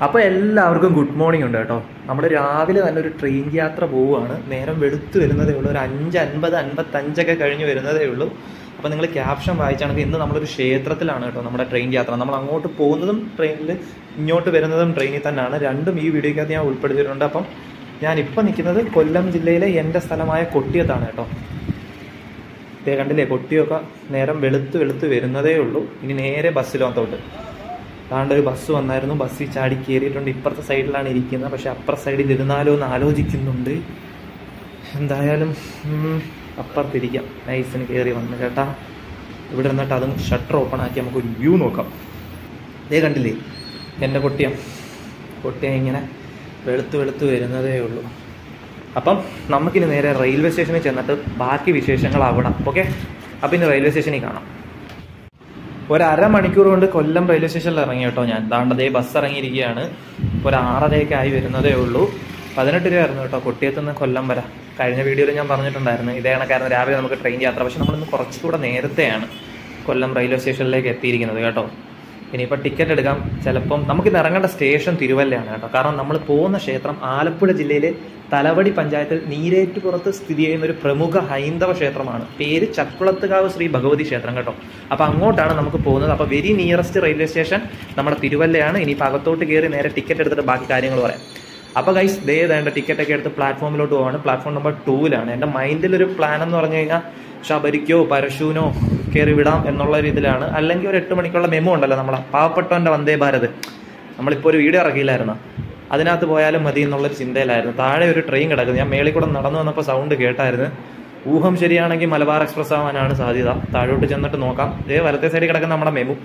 അപ്പോൾ എല്ലാവർക്കും good morning ഉണ്ട് കേട്ടോ. നമ്മൾ രാവിലെ തന്നെ ഒരു ട്രെയിൻ യാത്ര പോവുകയാണ്. നേരം വെളുത്ത് വരുന്നതേ ഉള്ളൂ, ഒരു 5:50, 55 കഴിഞ്ഞ് വരുന്നതേ ഉള്ളൂ. അപ്പോൾ നിങ്ങൾ ക്യാപ്ഷൻ വായിച്ചാണെങ്കിൽ ഇന്ന് നമ്മളൊരു ക്ഷേത്രത്തിലാണ് കേട്ടോ നമ്മുടെ ട്രെയിൻ യാത്ര. നമ്മൾ അങ്ങോട്ട് പോകുന്നതും ട്രെയിനിൽ, ഇങ്ങോട്ട് വരുന്നതും ട്രെയിനിൽ തന്നെയാണ്. രണ്ടും ഈ വീഡിയോയ്ക്കകത്ത് ഞാൻ ഉൾപ്പെടുത്തിയിട്ടുണ്ട്. അപ്പം ഞാനിപ്പോൾ നിൽക്കുന്നത് കൊല്ലം ജില്ലയിലെ എൻ്റെ സ്ഥലമായ കൊട്ടിയത്താണ് കേട്ടോ. ഇതേ കണ്ടില്ലേ, കൊട്ടിയൊക്കെ നേരം വെളുത്ത് വരുന്നതേ ഉള്ളൂ. ഇനി നേരെ ബസ്സിലോത്തോട്ട്. താണ്ട് ഒരു ബസ് വന്നായിരുന്നു, ബസ്സിൽ ചാടി കയറിയിട്ടുണ്ട്. ഇപ്പുറത്തെ സൈഡിലാണ് ഇരിക്കുന്നത്, പക്ഷെ അപ്പുറത്തെ സൈഡിൽ ഇരുന്നാലോ എന്ന് ആലോചിക്കുന്നുണ്ട്. എന്തായാലും അപ്പുറത്തിരിക്കാം. നൈസിന് കയറി വന്ന് കേട്ടാ. ഇവിടെ നിന്നിട്ട് അതും ഷട്ടർ ഓപ്പൺ ആക്കി നമുക്കൊരു വ്യൂ നോക്കാം. ഇതേ കണ്ടില്ലേ എൻ്റെ കൊട്ടിയം ഇങ്ങനെ വെളുത്ത് വരുന്നതേ ഉള്ളൂ. അപ്പം നമുക്കിനി നേരെ റെയിൽവേ സ്റ്റേഷനിൽ ചെന്നിട്ട് ബാക്കി വിശേഷങ്ങളാവണം. ഓക്കെ, അപ്പം ഇനി റെയിൽവേ സ്റ്റേഷനിൽ കാണാം. ഒരു അരമണിക്കൂർ കൊണ്ട് കൊല്ലം റെയിൽവേ സ്റ്റേഷനിൽ ഇറങ്ങി കേട്ടോ ഞാൻ. ദാണ്ടതേ ബസ് ഇറങ്ങിയിരിക്കുകയാണ്. ഒരു 6:30 ആയി വരുന്നതേ ഉള്ളൂ. 18 രൂപയായിരുന്നു കേട്ടോ കൊട്ടിയത്ത് നിന്ന് കൊല്ലം വരെ. കഴിഞ്ഞ വീഡിയോയിൽ ഞാൻ പറഞ്ഞിട്ടുണ്ടായിരുന്നു ഇതേ കണക്കായിരുന്നു രാവിലെ നമുക്ക് ട്രെയിൻ യാത്ര. പക്ഷെ നമ്മളിന്ന് കുറച്ചുകൂടെ നേരത്തെയാണ് കൊല്ലം റെയിൽവേ സ്റ്റേഷനിലേക്ക് എത്തിയിരിക്കുന്നത് കേട്ടോ. ഇനിയിപ്പോൾ ടിക്കറ്റ് എടുക്കാം. ചിലപ്പം നമുക്കിന്ന് ഇറങ്ങേണ്ട സ്റ്റേഷൻ തിരുവല്ലയാണ് കേട്ടോ. കാരണം നമ്മൾ പോകുന്ന ക്ഷേത്രം ആലപ്പുഴ ജില്ലയിലെ തലവടി പഞ്ചായത്തിൽ നീരേറ്റുപുറത്ത് സ്ഥിതി ചെയ്യുന്ന ഒരു പ്രമുഖ ഹൈന്ദവ ക്ഷേത്രമാണ്. പേര് ചക്കുളത്തുകാവ് ശ്രീ ഭഗവതി ക്ഷേത്രം കേട്ടോ. അപ്പോൾ അങ്ങോട്ടാണ് നമുക്ക് പോകുന്നത്. അപ്പോൾ വെരി നിയറസ്റ്റ് റെയിൽവേ സ്റ്റേഷൻ നമ്മുടെ തിരുവല്ലയാണ്. ഇനിയിപ്പോൾ അകത്തോട്ട് കയറി നേരെ ടിക്കറ്റ് എടുത്തിട്ട് ബാക്കി കാര്യങ്ങൾ പറയാം. അപ്പോൾ ഗൈസ് വേണ്ട ടിക്കറ്റൊക്കെ എടുത്ത് പ്ലാറ്റ്ഫോമിലോട്ട് പോവാണ്. പ്ലാറ്റ്ഫോം നമ്പർ 2-ലാണ്. എൻ്റെ മൈൻഡിലൊരു പ്ലാൻ എന്ന് പറഞ്ഞു കഴിഞ്ഞാൽ ശബരിക്കോ പരശുവിനോ കയറി വിടാം എന്നുള്ള രീതിയിലാണ്. അല്ലെങ്കിൽ ഒരു 8 മണിക്കുള്ള മെമോ ഉണ്ടല്ലോ, നമ്മളെ പാവപ്പെട്ടവൻ്റെ വന്ദേ ഭാരത്, നമ്മളിപ്പോൾ ഒരു വീഡിയോ ഇറക്കിയില്ലായിരുന്നു, അതിനകത്ത് പോയാലും മതി എന്നുള്ളൊരു ചിന്തയിലായിരുന്നു. താഴെ ഒരു ട്രെയിൻ കിടക്കുന്നത്. ഞാൻ മേളിൽ കൂടെ നടന്നു വന്നപ്പോൾ സൗണ്ട് കേട്ടായിരുന്നു. ഊഹം ശരിയാണെങ്കിൽ മലബാർ എക്സ്പ്രസ് ആവാനാണ് സാധ്യത. താഴോട്ട് ചെന്നിട്ട് നോക്കാം. ഇതേ വലത്തെ സൈഡിൽ കിടക്കുന്ന നമ്മുടെ മെമു,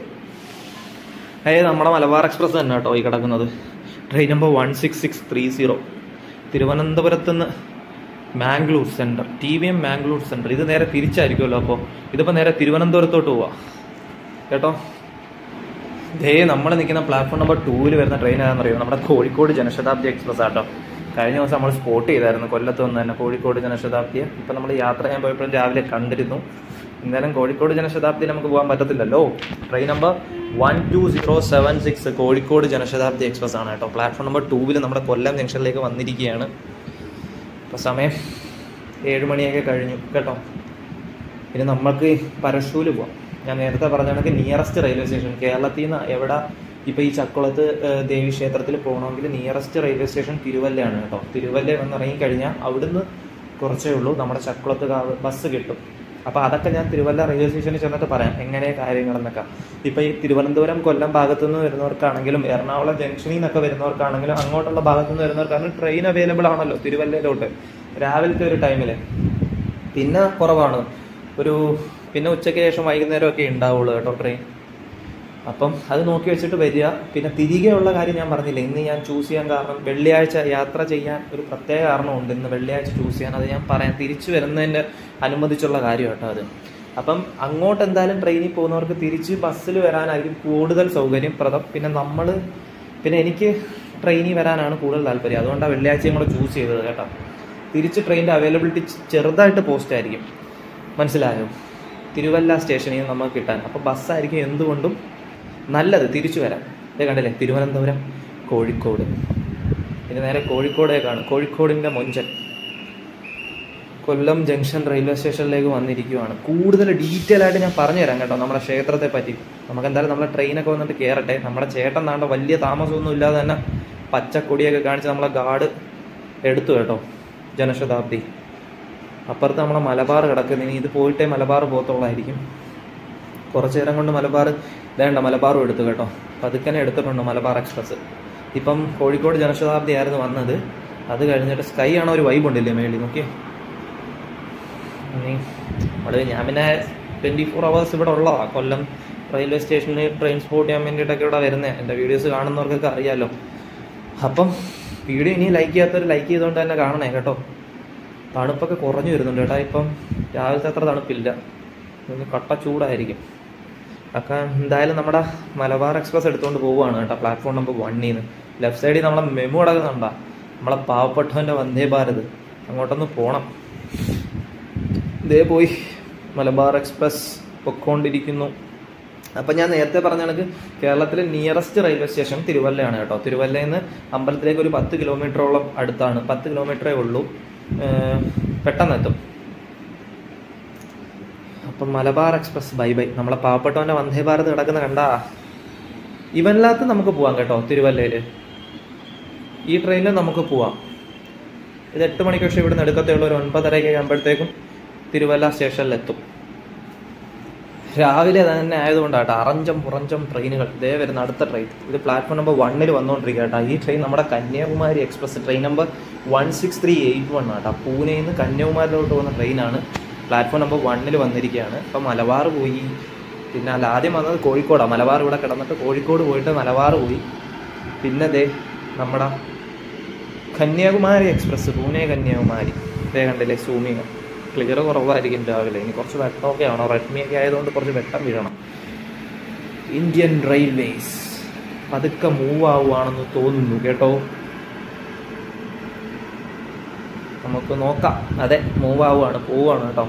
നമ്മുടെ മലബാർ എക്സ്പ്രസ് തന്നെ കേട്ടോ ഈ കിടക്കുന്നത്. ട്രെയിൻ നമ്പർ 16630 തിരുവനന്തപുരത്ത് നിന്ന് Mangalore centre, TVM Mangalore centre. ഇത് നേരെ തിരിച്ചായിരിക്കുമല്ലോ. അപ്പോൾ ഇതിപ്പോൾ നേരെ തിരുവനന്തപുരത്തോട്ട് പോവാം കേട്ടോ. നമ്മൾ നിൽക്കുന്ന പ്ലാറ്റ്ഫോം നമ്പർ 2-ൽ വരുന്ന ട്രെയിൻ ഏതാണെന്ന് അറിയുമോ? നമ്മുടെ കോഴിക്കോട് ജനശതാബ്ദി എക്സ്പ്രസ് ആട്ടോ. കഴിഞ്ഞ ദിവസം നമ്മൾ സ്പോട്ട് ചെയ്തായിരുന്നു കൊല്ലത്ത് വന്ന് തന്നെ കോഴിക്കോട് ജനശതാബ്ദിയെ. ഇപ്പം നമ്മൾ യാത്ര ചെയ്യാൻ പോയപ്പോഴും രാവിലെ കണ്ടിരുന്നു. എന്തായാലും കോഴിക്കോട് ജനശതാബ്ദിയിൽ നമുക്ക് പോകാൻ പറ്റത്തില്ലല്ലോ. Train number 12076 Kozhikode Jan Shatabdi express ആണ് കേട്ടോ. പ്ലാറ്റ്ഫോം നമ്പർ 2-ൽ നമ്മുടെ കൊല്ലം ജംഗ്ഷനിലേക്ക് വന്നിരിക്കുകയാണ്. ഇപ്പോൾ സമയം 7 മണിയൊക്കെ കഴിഞ്ഞു കേട്ടോ. ഇനി നമുക്ക് പരശുവിൽ പോവാം. ഞാൻ നേരത്തെ പറഞ്ഞ കണക്ക് നിയറസ്റ്റ് റെയിൽവേ സ്റ്റേഷൻ കേരളത്തിൽ നിന്ന് എവിടെ, ഇപ്പോൾ ഈ ചക്കുളത്ത് ദേവി ക്ഷേത്രത്തിൽ പോകണമെങ്കിൽ നിയറസ്റ്റ് റെയിൽവേ സ്റ്റേഷൻ തിരുവല്ലയാണ് കേട്ടോ. തിരുവല്ല വന്നിറങ്ങിക്കഴിഞ്ഞാൽ അവിടുന്ന് കുറച്ചേ ഉള്ളൂ നമ്മുടെ ചക്കുളത്ത് ബസ് കിട്ടും. അപ്പോൾ അതൊക്കെ ഞാൻ തിരുവല്ല റെയിൽവേ സ്റ്റേഷനിൽ ചെന്നിട്ട് പറയാം എങ്ങനെ കാര്യങ്ങളെന്നൊക്കെ. ഇപ്പോൾ ഈ തിരുവനന്തപുരം കൊല്ലം ഭാഗത്തു നിന്ന് വരുന്നവർക്കാണെങ്കിലും എറണാകുളം ജംഗ്ഷനിൽ നിന്നൊക്കെ വരുന്നവർക്കാണെങ്കിലും അങ്ങോട്ടുള്ള ഭാഗത്തു നിന്ന് വരുന്നവർക്കാണ് ട്രെയിൻ അവൈലബിൾ ആണല്ലോ തിരുവല്ലയിലോട്ട് രാവിലത്തെ ഒരു ടൈമിൽ. പിന്നെ കുറവാണ്, പിന്നെ ഉച്ചയ്ക്ക് ശേഷം വൈകുന്നേരമൊക്കെ ഉണ്ടാവുള്ളൂ കേട്ടോ ട്രെയിൻ. അപ്പം അത് നോക്കി വെച്ചിട്ട് വരിക. പിന്നെ തിരികെയുള്ള കാര്യം ഞാൻ പറഞ്ഞില്ല, ഇന്ന് ഞാൻ ചൂസ് ചെയ്യാൻ കാരണം വെള്ളിയാഴ്ച യാത്ര ചെയ്യാൻ ഒരു പ്രത്യേക കാരണമുണ്ട്. ഇന്ന് വെള്ളിയാഴ്ച ചൂസ് ചെയ്യാൻ, അത് ഞാൻ പറയാം. തിരിച്ചു വരുന്നതിൻ്റെ അനുബന്ധിച്ചുള്ള കാര്യം കേട്ടോ അത്. അപ്പം അങ്ങോട്ട് എന്തായാലും ട്രെയിനിൽ പോകുന്നവർക്ക് തിരിച്ച് ബസ്സിൽ വരാനായിരിക്കും കൂടുതൽ സൗകര്യപ്രദം. പിന്നെ എനിക്ക് ട്രെയിനിൽ വരാനാണ് കൂടുതൽ താല്പര്യം. അതുകൊണ്ടാണ് വെള്ളിയാഴ്ചയും കൂടെ ചൂസ് ചെയ്തത് കേട്ടോ. തിരിച്ച് ട്രെയിനിൻ്റെ അവൈലബിലിറ്റി ചെറുതായിട്ട് പോസ്റ്റ് ആയിരിക്കും, മനസ്സിലായോ? തിരുവല്ല സ്റ്റേഷനിൽ നിന്ന് നമുക്ക് കിട്ടാൻ. അപ്പോൾ ബസ്സായിരിക്കും എന്തുകൊണ്ടും നല്ലത് തിരിച്ചു വരാൻ. ഇതേ കണ്ടില്ലേ, തിരുവനന്തപുരം കോഴിക്കോട്. ഇനി നേരെ കോഴിക്കോടേക്കാണ്. കോഴിക്കോടിൻ്റെ മൊഞ്ചൻ കൊല്ലം ജംഗ്ഷൻ റെയിൽവേ സ്റ്റേഷനിലേക്ക് വന്നിരിക്കുകയാണ്. കൂടുതൽ ഡീറ്റെയിൽ ആയിട്ട് ഞാൻ പറഞ്ഞു തരാം കേട്ടോ നമ്മുടെ ക്ഷേത്രത്തെ പറ്റി. നമുക്ക് എന്തായാലും നമ്മളെ ട്രെയിനൊക്കെ വന്നിട്ട് കയറട്ടെ. നമ്മുടെ ചേട്ടൻ താണ്ട വലിയ താമസമൊന്നും ഇല്ലാതെ തന്നെ പച്ചക്കൊടിയൊക്കെ കാണിച്ച് നമ്മളെ ഗാർഡ് എടുത്തു കേട്ടോ. ജനശതാബ്ദി അപ്പുറത്ത് നമ്മളെ മലബാർ കിടക്കുന്നത്. ഇനി ഇത് പോയിട്ടേ മലബാർ പോകത്തുള്ളായിരിക്കും. കുറച്ച് നേരം കൊണ്ട് മലബാറും എടുത്തു കേട്ടോ. പതുക്കനെ എടുത്തിട്ടുണ്ട് മലബാർ എക്സ്പ്രസ്. ഇപ്പം കോഴിക്കോട് ജനശതാബ്ദി ആയിരുന്നു വന്നത്. അത് കഴിഞ്ഞിട്ട് സ്കൈ ആണോ ഒരു വൈബ് ഉണ്ടല്ലേ മേളിൽ നോക്കി. ഞാൻ പിന്നെ 24 hours ഇവിടെ ഉള്ളതാണ്. കൊല്ലം റെയിൽവേ സ്റ്റേഷനിൽ ട്രെയിൻ സ്പോട്ട് ചെയ്യാൻ വേണ്ടിയിട്ടൊക്കെ ഇവിടെ വരുന്നത്. എൻ്റെ വീഡിയോസ് കാണുന്നവർക്കൊക്കെ അറിയാമല്ലോ. അപ്പം വീഡിയോ ഇനി ലൈക്ക് ചെയ്യാത്തവർ ലൈക്ക് ചെയ്തുകൊണ്ട് തന്നെ കാണണേ കേട്ടോ. തണുപ്പൊക്കെ കുറഞ്ഞു വരുന്നുണ്ട് കേട്ടോ. ഇപ്പം രാവിലത്തെ അത്ര തണുപ്പില്ല, കട്ട ചൂടായിരിക്കും. ഒക്കെ എന്തായാലും നമ്മുടെ മലബാർ എക്സ്പ്രസ് എടുത്തുകൊണ്ട് പോവുകയാണ് കേട്ടോ. പ്ലാറ്റ്ഫോം നമ്പർ 1-ൽ നിന്ന് ലെഫ്റ്റ് സൈഡിൽ നമ്മളെ മെമു കിടക്കുന്നുണ്ടാ, നമ്മളെ പാവപ്പെട്ടവൻ്റെ വന്ദേ ഭാരത്. അങ്ങോട്ടൊന്ന് പോകണം. ഇതേ പോയി മലബാർ എക്സ്പ്രസ് പൊക്കോണ്ടിരിക്കുന്നു. അപ്പം ഞാൻ നേരത്തെ പറഞ്ഞ കണക്ക് കേരളത്തിലെ നിയറസ്റ്റ് റെയിൽവേ സ്റ്റേഷൻ തിരുവല്ലയാണ് കേട്ടോ. തിരുവല്ലയിൽ നിന്ന് അമ്പലത്തിലേക്ക് ഒരു 10 കിലോമീറ്ററോളം അടുത്താണ്, 10 കിലോമീറ്ററേ ഉള്ളൂ, പെട്ടെന്നെത്തും. അപ്പം മലബാർ എക്സ്പ്രസ് ബൈ ബൈ. നമ്മളെ പാവപ്പെട്ടവൻ്റെ വന്ദേ ഭാരത് കിടക്കുന്ന കണ്ടാ. ഇവനിനകത്ത് നമുക്ക് പോവാം കേട്ടോ. തിരുവല്ലയിൽ ഈ ട്രെയിനിൽ നമുക്ക് പോവാം. ഇത് 8 മണിക്ക്, പക്ഷേ ഇവിടെ നിന്ന് എടുക്കത്തേ ഉള്ളൂ. ഒരു 9:30 ആകുമ്പോഴത്തേക്കും തിരുവല്ല സ്റ്റേഷനിലെത്തും. രാവിലെ തന്നെ ആയതുകൊണ്ടാട്ടോ അറഞ്ചം പുറഞ്ചം ട്രെയിനുകൾ. ഇതേ വരുന്ന അടുത്ത ട്രെയിൻ, ഇത് പ്ലാറ്റ്ഫോം നമ്പർ 1 വന്നുകൊണ്ടിരിക്കുക കേട്ടോ. ഈ ട്രെയിൻ നമ്മുടെ കന്യാകുമാരി എക്സ്പ്രസ്, ട്രെയിൻ നമ്പർ 16381 ആട്ടോ. പൂനെയിൽ നിന്ന് കന്യാകുമാരിയിലോട്ട് പോകുന്ന ട്രെയിനാണ്. പ്ലാറ്റ്ഫോം നമ്പർ 1 വന്നിരിക്കുകയാണ്. അപ്പം മലബാർ പോയി, പിന്നെ ആദ്യം വന്നത് കോഴിക്കോടാണ്. മലബാർ ഇവിടെ കിടന്നിട്ട് കോഴിക്കോട് പോയിട്ട് മലബാർ പോയി. പിന്നെ ദേ നമ്മുടെ കന്യാകുമാരി എക്സ്പ്രസ്, പൂനെ കന്യാകുമാരി. ഇതേ കണ്ടില്ലേ, സൂമിങ് ക്ലിയർ കുറവായിരിക്കും രാവിലെ. ഇനി കുറച്ച് വെട്ടമൊക്കെ ആണോ, റെഡ്മി ഒക്കെ ആയതുകൊണ്ട് കുറച്ച് വെട്ടം വീഴണം. ഇന്ത്യൻ റെയിൽവേസ് പതുക്കെ മൂവ് ആവുകയാണെന്ന് തോന്നുന്നു കേട്ടോ. നമുക്ക് നോക്കാം. അതെ, മൂവ് ആവുകയാണ്, പോവുകയാണ് കേട്ടോ.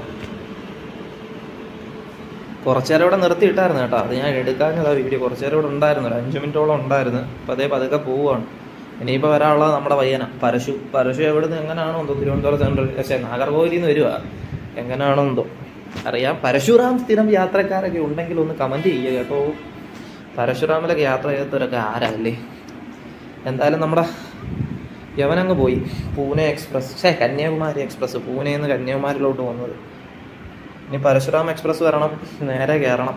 കുറച്ചേരം ഇവിടെ നിർത്തിയിട്ടായിരുന്നു കേട്ടോ. അത് ഞാൻ എടുക്കാഞ്ഞതാ വീഡിയോ. കുറച്ചേരം ഇവിടെ ഉണ്ടായിരുന്നു, ഒരു 5 മിനിറ്റോളം ഉണ്ടായിരുന്നു. അപ്പം അതേ പതുക്കെ പോവുകയാണ്. ഇനിയിപ്പോൾ വരാനുള്ളത് നമ്മുടെ പയ്യന പരശു എവിടുന്ന് എങ്ങനെയാണോ എന്തോ, തിരുവനന്തപുരം സെൻട്രൽ, പക്ഷേ നാഗർകോവിലിൽ നിന്ന് വരിക, എങ്ങനെയാണോ എന്തോ അറിയാം. പരശുറാം സ്ഥിരം യാത്രക്കാരൊക്കെ ഉണ്ടെങ്കിൽ ഒന്ന് കമൻറ്റ് ചെയ്യുക കേട്ടോ. പരശുറാമിലൊക്കെ യാത്ര ചെയ്തവരൊക്കെ ആരല്ലേ. എന്തായാലും നമ്മുടെ യവനങ്ങ് പോയി. പൂനെ എക്സ്പ്രസ്, കന്യാകുമാരി എക്സ്പ്രസ്, പൂനെയിൽ നിന്ന് കന്യാകുമാരിയിലോട്ട് വന്നത്. ഇനി പരശുറാം എക്സ്പ്രസ് വരണം, നേരെ കയറണം.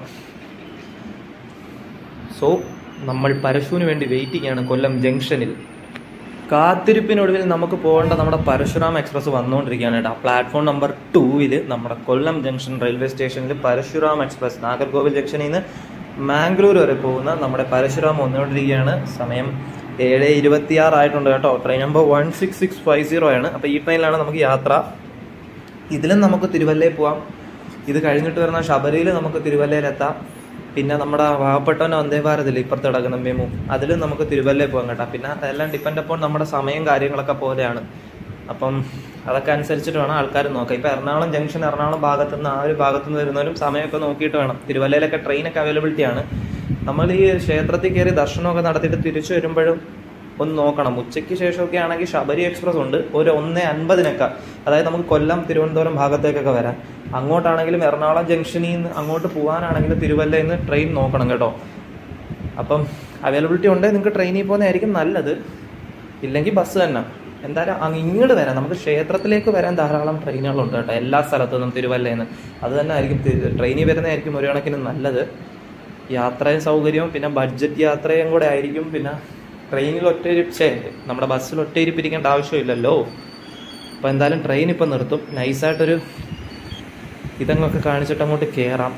സോ നമ്മൾ പരശുവിന് വേണ്ടി വെയിറ്റിംഗ് ആണ് കൊല്ലം ജംഗ്ഷനിൽ. കാത്തിരിപ്പിനൊടുവിൽ നമുക്ക് പോകേണ്ട നമ്മുടെ പരശുറാം എക്സ്പ്രസ് വന്നുകൊണ്ടിരിക്കുകയാണ് കേട്ടോ. പ്ലാറ്റ്ഫോം നമ്പർ 2 നമ്മുടെ കൊല്ലം ജംഗ്ഷൻ റെയിൽവേ സ്റ്റേഷനിൽ പരശുറാം എക്സ്പ്രസ് നാഗർകോവിൽ ജംഗ്ഷനിൽ നിന്ന് മാംഗ്ലൂർ വരെ പോകുന്ന നമ്മുടെ പരശുറാം വന്നുകൊണ്ടിരിക്കുകയാണ്. സമയം 7:26 ആയിട്ടുണ്ട് കേട്ടോ. ട്രെയിൻ നമ്പർ 16650 ആണ്. അപ്പോൾ ഈ ട്രെയിനിലാണ് നമുക്ക് യാത്ര. ഇതിലും നമുക്ക് തിരുവല്ലയിൽ പോവാം. ഇത് കഴിഞ്ഞിട്ട് വരുന്ന ശബരിയിൽ നമുക്ക് തിരുവല്ലയിലെത്താം. പിന്നെ നമ്മുടെ പാവപ്പെട്ടവൻ്റെ വന്ദേ ഭാരതിൽ ഇപ്പുറത്ത് കിടക്കുന്ന മെമു, അതിലും നമുക്ക് തിരുവല്ലയിൽ പോകാം കേട്ടോ. പിന്നെ അതെല്ലാം ഡിപ്പെൻഡ് അപ്പോൾ നമ്മുടെ സമയം കാര്യങ്ങളൊക്കെ പോലെയാണ്. അപ്പം അതൊക്കെ അനുസരിച്ചിട്ട് വേണം ആൾക്കാർ നോക്കാം. ഇപ്പോൾ എറണാകുളം ജംഗ്ഷൻ, എറണാകുളം ഭാഗത്തുനിന്ന് ആ ഒരു ഭാഗത്തുനിന്ന് വരുന്നവരും സമയമൊക്കെ നോക്കിയിട്ട് വേണം. തിരുവല്ലയിലൊക്കെ ട്രെയിനൊക്കെ അവൈലബിലിറ്റിയാണ്. നമ്മൾ ഈ ക്ഷേത്രത്തിൽ കയറി ദർശനമൊക്കെ നടത്തിയിട്ട് തിരിച്ചു വരുമ്പോഴും ഒന്ന് നോക്കണം. ഉച്ചയ്ക്ക് ശേഷമൊക്കെ ആണെങ്കിൽ ശബരി എക്സ്പ്രസ് ഉണ്ട്, ഒരു 1:50 അതായത് നമുക്ക് കൊല്ലം തിരുവനന്തപുരം ഭാഗത്തേക്കൊക്കെ വരാം. അങ്ങോട്ടാണെങ്കിലും എറണാകുളം ജംഗ്ഷനിൽ നിന്ന് അങ്ങോട്ട് പോകാനാണെങ്കിലും തിരുവല്ലയിൽ നിന്ന് ട്രെയിൻ നോക്കണം കേട്ടോ. അപ്പം അവൈലബിലിറ്റി ഉണ്ടെങ്കിൽ നിങ്ങൾക്ക് ട്രെയിനിൽ പോകുന്നതായിരിക്കും നല്ലത്, ഇല്ലെങ്കിൽ ബസ് തന്നെ. എന്തായാലും ഇങ്ങോട്ട് വരാം, നമുക്ക് ക്ഷേത്രത്തിലേക്ക് വരാൻ ധാരാളം ട്രെയിനുകളുണ്ട് കേട്ടോ, എല്ലാ സ്ഥലത്തു നിന്നും തിരുവല്ലയിൽ നിന്ന്. അത് തന്നെ ആയിരിക്കും, ട്രെയിനിൽ വരുന്നതായിരിക്കും ഒരു കണക്കിന് നല്ലത്. യാത്രയും സൗകര്യവും പിന്നെ ബഡ്ജറ്റ് യാത്രയും കൂടെ ആയിരിക്കും. പിന്നെ ട്രെയിനിൽ നമ്മുടെ ബസ്സിൽ ഒറ്റയിരിപ്പിരിക്കേണ്ട ആവശ്യമില്ലല്ലോ. അപ്പോൾ എന്തായാലും ട്രെയിൻ ഇപ്പം നിർത്തും. നൈസായിട്ടൊരു ഇതങ്ങൊക്കെ കാണിച്ചിട്ട് അങ്ങോട്ട് കയറാം.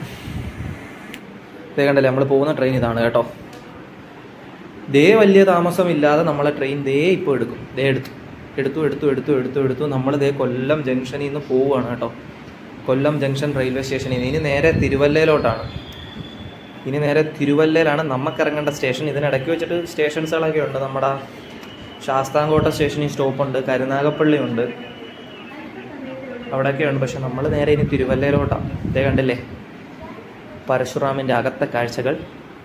ഇതേ കണ്ടല്ലേ, നമ്മൾ പോകുന്ന ട്രെയിൻ ഇതാണ് കേട്ടോ. ദേ വലിയ താമസമില്ലാതെ നമ്മളെ ട്രെയിൻ ദേ ഇപ്പോൾ എടുക്കും. ദേ എടുത്തു നമ്മൾ ദേ കൊല്ലം ജംഗ്ഷനിൽ നിന്ന് പോവുകയാണ് കേട്ടോ. കൊല്ലം ജംഗ്ഷൻ റെയിൽവേ സ്റ്റേഷനിൽ നിന്ന് ഇനി നേരെ തിരുവല്ലയിലോട്ടാണ്. ഇനി നേരെ തിരുവല്ലയിലാണ് നമുക്ക് ഇറങ്ങേണ്ട സ്റ്റേഷൻ. ഇതിനിടയ്ക്ക് വെച്ചിട്ട് സ്റ്റേഷൻസുകളൊക്കെ ഉണ്ട്. നമ്മുടെ ശാസ്താംകോട്ട സ്റ്റേഷനിൽ സ്റ്റോപ്പുണ്ട്, കരുനാഗപ്പള്ളി ഉണ്ട്, അവിടെയൊക്കെ ഉണ്ട്. പക്ഷെ നമ്മൾ നേരെ ഇനി തിരുവല്ലയിലോട്ടാണ്. ഇതേ കണ്ടില്ലേ പരശുറാമിൻ്റെ അകത്തെ കാഴ്ചകൾ.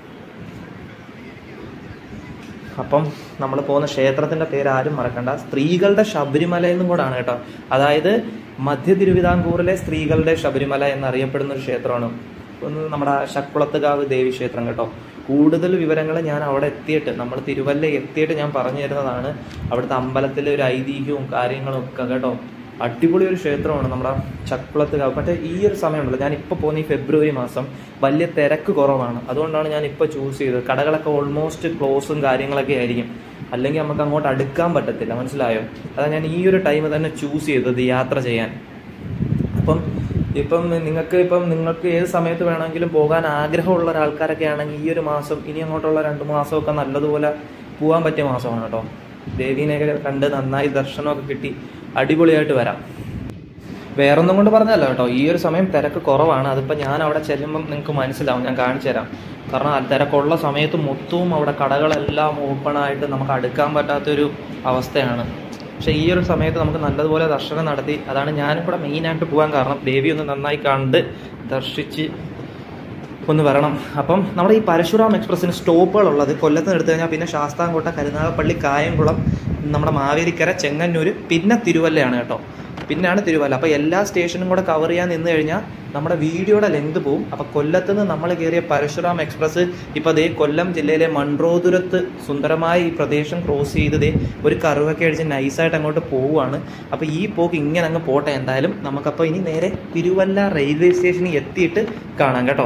അപ്പം നമ്മൾ പോകുന്ന ക്ഷേത്രത്തിൻ്റെ പേര് ആരും മറക്കണ്ട, സ്ത്രീകളുടെ ശബരിമല എന്നും കൂടാണ് കേട്ടോ. അതായത് മധ്യ തിരുവിതാംകൂറിലെ സ്ത്രീകളുടെ ശബരിമല എന്നറിയപ്പെടുന്ന ഒരു ക്ഷേത്രമാണ്. നമ്മുടെ ശക്കുളത്തുകാവ് ദേവി ക്ഷേത്രം കേട്ടോ. കൂടുതൽ വിവരങ്ങൾ ഞാൻ അവിടെ എത്തിയിട്ട്, നമ്മൾ തിരുവല്ല എത്തിയിട്ട് ഞാൻ പറഞ്ഞു തരുന്നതാണ്. അവിടുത്തെ അമ്പലത്തിലെ ഒരു ഐതിഹ്യവും കാര്യങ്ങളും ഒക്കെ കേട്ടോ. അടിപൊളി ഒരു ക്ഷേത്രമാണ് നമ്മുടെ ചക്കുളത്തുകാവ്. പക്ഷേ ഈ ഒരു സമയമുണ്ടല്ലോ, ഞാനിപ്പോൾ പോകുന്ന ഈ ഫെബ്രുവരി മാസം വലിയ തിരക്ക് കുറവാണ്. അതുകൊണ്ടാണ് ഞാൻ ഇപ്പോൾ ചൂസ് ചെയ്തത്. കടകളൊക്കെ ഓൾമോസ്റ്റ് ക്ലോസും കാര്യങ്ങളൊക്കെ ആയിരിക്കും, അല്ലെങ്കിൽ നമുക്ക് അങ്ങോട്ട് അടുക്കാൻ പറ്റത്തില്ല, മനസ്സിലായോ? അതാണ് ഞാൻ ഈ ഒരു ടൈം തന്നെ ചൂസ് ചെയ്തത് യാത്ര ചെയ്യാൻ. ഇപ്പം നിങ്ങൾക്ക് ഏത് സമയത്ത് വേണമെങ്കിലും പോകാൻ ആഗ്രഹമുള്ള ഒരാൾക്കാരൊക്കെ ആണെങ്കിൽ ഈ ഒരു മാസം, ഇനി അങ്ങോട്ടുള്ള 2 മാസമൊക്കെ നല്ലതുപോലെ പോകാൻ പറ്റിയ മാസമാണ് കേട്ടോ. ദേവീനെയൊക്കെ കണ്ട് നന്നായി ദർശനമൊക്കെ കിട്ടി അടിപൊളിയായിട്ട് വരാം. വേറൊന്നും കൊണ്ട് പറഞ്ഞല്ലോ കേട്ടോ, ഈ ഒരു സമയം തിരക്ക് കുറവാണ്. അതിപ്പോൾ ഞാൻ അവിടെ ചെല്ലുമ്പം നിങ്ങൾക്ക് മനസ്സിലാവും, ഞാൻ കാണിച്ചു തരാം. കാരണം തിരക്കുള്ള സമയത്ത് മൊത്തവും അവിടെ കടകളെല്ലാം ഓപ്പണായിട്ട് നമുക്ക് അടുക്കാൻ പറ്റാത്തൊരു അവസ്ഥയാണ്. പക്ഷേ ഈ ഒരു സമയത്ത് നമുക്ക് നല്ലതുപോലെ ദർശനം നടത്തി, അതാണ് ഞാനും കൂടെ മെയിനായിട്ട് പോകാൻ കാരണം. ദേവി ഒന്ന് നന്നായി കണ്ട് ദർശിച്ച് ഒന്ന് വരണം. അപ്പം നമ്മുടെ ഈ പരശുറാം എക്സ്പ്രസ്സിന് സ്റ്റോപ്പുകളുള്ളത് കൊല്ലത്ത് നിന്ന് എടുത്തു കഴിഞ്ഞാൽ പിന്നെ ശാസ്താംകോട്ട, കരുനാഗപ്പള്ളി, കായംകുളം, നമ്മുടെ മാവേലിക്കര, ചെങ്ങന്നൂർ, പിന്നെ തിരുവല്ലയാണ് കേട്ടോ. പിന്നെയാണ് തിരുവല്ല. അപ്പോൾ എല്ലാ സ്റ്റേഷനും കൂടെ കവർ ചെയ്യാൻ നിന്ന് കഴിഞ്ഞാൽ നമ്മുടെ വീഡിയോയുടെ ലെങ്ത് പോവും. അപ്പോൾ കൊല്ലത്ത് നിന്ന് നമ്മൾ കയറിയ പരശുറാം എക്സ്പ്രസ് ഇപ്പോൾ അതേ കൊല്ലം ജില്ലയിലെ മൺട്രോതുരത്ത് സുന്ദരമായി ഈ പ്രദേശം ക്രോസ് ചെയ്തതേ ഒരു കറുവൊക്കെ അടിച്ച് നൈസായിട്ട് അങ്ങോട്ട് പോവുകയാണ്. അപ്പോൾ ഈ പോക്ക് ഇങ്ങനെ അങ്ങ് പോട്ടെ. എന്തായാലും നമുക്കപ്പോൾ ഇനി നേരെ തിരുവല്ല റെയിൽവേ സ്റ്റേഷനിൽ എത്തിയിട്ട് കാണാം കേട്ടോ.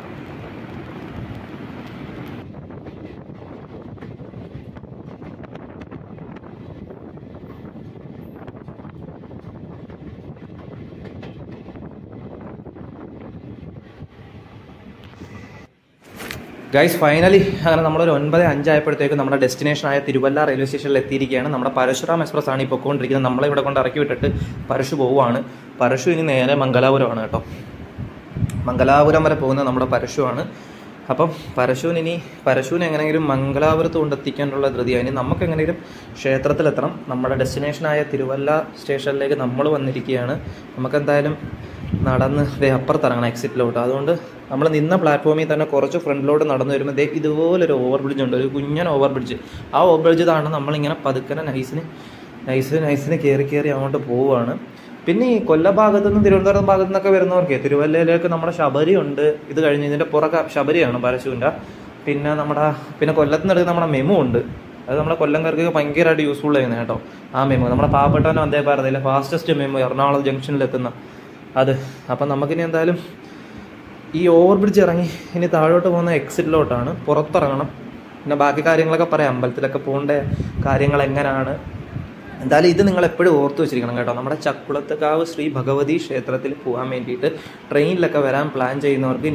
ഗൈസ് ഫൈനലി അങ്ങനെ നമ്മളൊരു 9:05 ആയപ്പോഴത്തേക്ക് നമ്മുടെ ഡെസ്റ്റിനേഷനായ തിരുവല്ല റെയിൽവേ സ്റ്റേഷനിൽ എത്തിയിരിക്കുകയാണ്. നമ്മുടെ പരശുറാം എക്സ്പ്രസ് ആണ് ഈ പൊക്കോണ്ടിരിക്കുന്നത്. നമ്മളിവിടെ കൊണ്ട് ഇറക്കി വിട്ടിട്ട് പരശു പോവുകയാണ്. പരശു ഇനി നേരെ മംഗലാപുരമാണ് കേട്ടോ. മംഗലാപുരം വരെ പോകുന്നത് നമ്മുടെ പരശുവാണ്. അപ്പം പരശുവിനെ എങ്ങനെയെങ്കിലും മംഗലാപുരത്ത് കൊണ്ടെത്തിക്കാനുള്ള ധൃതിയാണ്. ഇനി നമുക്ക് എങ്ങനെയെങ്കിലും ക്ഷേത്രത്തിലെത്തണം. നമ്മുടെ ഡെസ്റ്റിനേഷനായ തിരുവല്ല സ്റ്റേഷനിലേക്ക് നമ്മൾ വന്നിരിക്കുകയാണ്. നമുക്കെന്തായാലും നടന്ന് അപ്പുറത്തിറങ്ങണം എക്സിറ്റിലോട്ട്. അതുകൊണ്ട് നമ്മൾ നിന്ന പ്ലാറ്റ്ഫോമിൽ തന്നെ കുറച്ച് ഫ്രണ്ടിലോട്ട് നടന്നു വരുമ്പോൾ ഇതുപോലൊരു ഓവർ ബ്രിഡ്ജ് ഉണ്ട്, ഒരു കുഞ്ഞൻ ഓവർ ബ്രിഡ്ജ്. ആ ഓവർ ബ്രിഡ്ജ് താണ് നമ്മളിങ്ങനെ പതുക്കനെ നൈസിന് കയറി അങ്ങോട്ട് പോവുകയാണ്. പിന്നെ ഈ കൊല്ലഭാഗത്തു നിന്നും തിരുവനന്തപുരം ഭാഗത്തു നിന്നൊക്കെ വരുന്നവർക്ക് തിരുവല്ലയിലേക്ക് നമ്മുടെ ശബരിയുണ്ട്. ഇത് കഴിഞ്ഞ് ഇതിൻ്റെ പുറകെ ശബരിയാണ് പരശുവിൻ്റെ. പിന്നെ കൊല്ലത്തുനിന്നെടുത്ത് നമ്മുടെ മെമു ഉണ്ട്. അത് നമ്മുടെ കൊല്ലംകാർക്ക് ഭയങ്കരമായിട്ട് യൂസ്ഫുൾ ചെയ്യുന്നത് കേട്ടോ. ആ മെമു നമ്മുടെ പാവപ്പെട്ടവനും വന്ദേ ഭാരതയിലെ ഫാസ്റ്റസ്റ്റ് മെമു എറണാകുളം ജംഗ്ഷനിലെത്തുന്ന അത്. അപ്പം നമുക്കിനി എന്തായാലും ഈ ഓവർ ബ്രിഡ്ജ് ഇറങ്ങി ഇനി താഴോട്ട് പോകുന്ന എക്സിറ്റിലോട്ടാണ്. പുറത്തിറങ്ങണം. പിന്നെ ബാക്കി കാര്യങ്ങളൊക്കെ പറയാം. അമ്പലത്തിലൊക്കെ പോകേണ്ട കാര്യങ്ങൾ എങ്ങനെയാണ്. എന്തായാലും ഇത് നിങ്ങൾ എപ്പോഴും ഓർത്ത് വെച്ചിരിക്കണം കേട്ടോ. നമ്മുടെ ചക്കുളത്തുകാവ് ശ്രീ ഭഗവതി ക്ഷേത്രത്തിൽ പോകാൻ വേണ്ടിയിട്ട് ട്രെയിനിലൊക്കെ വരാൻ പ്ലാൻ ചെയ്യുന്നവർക്ക്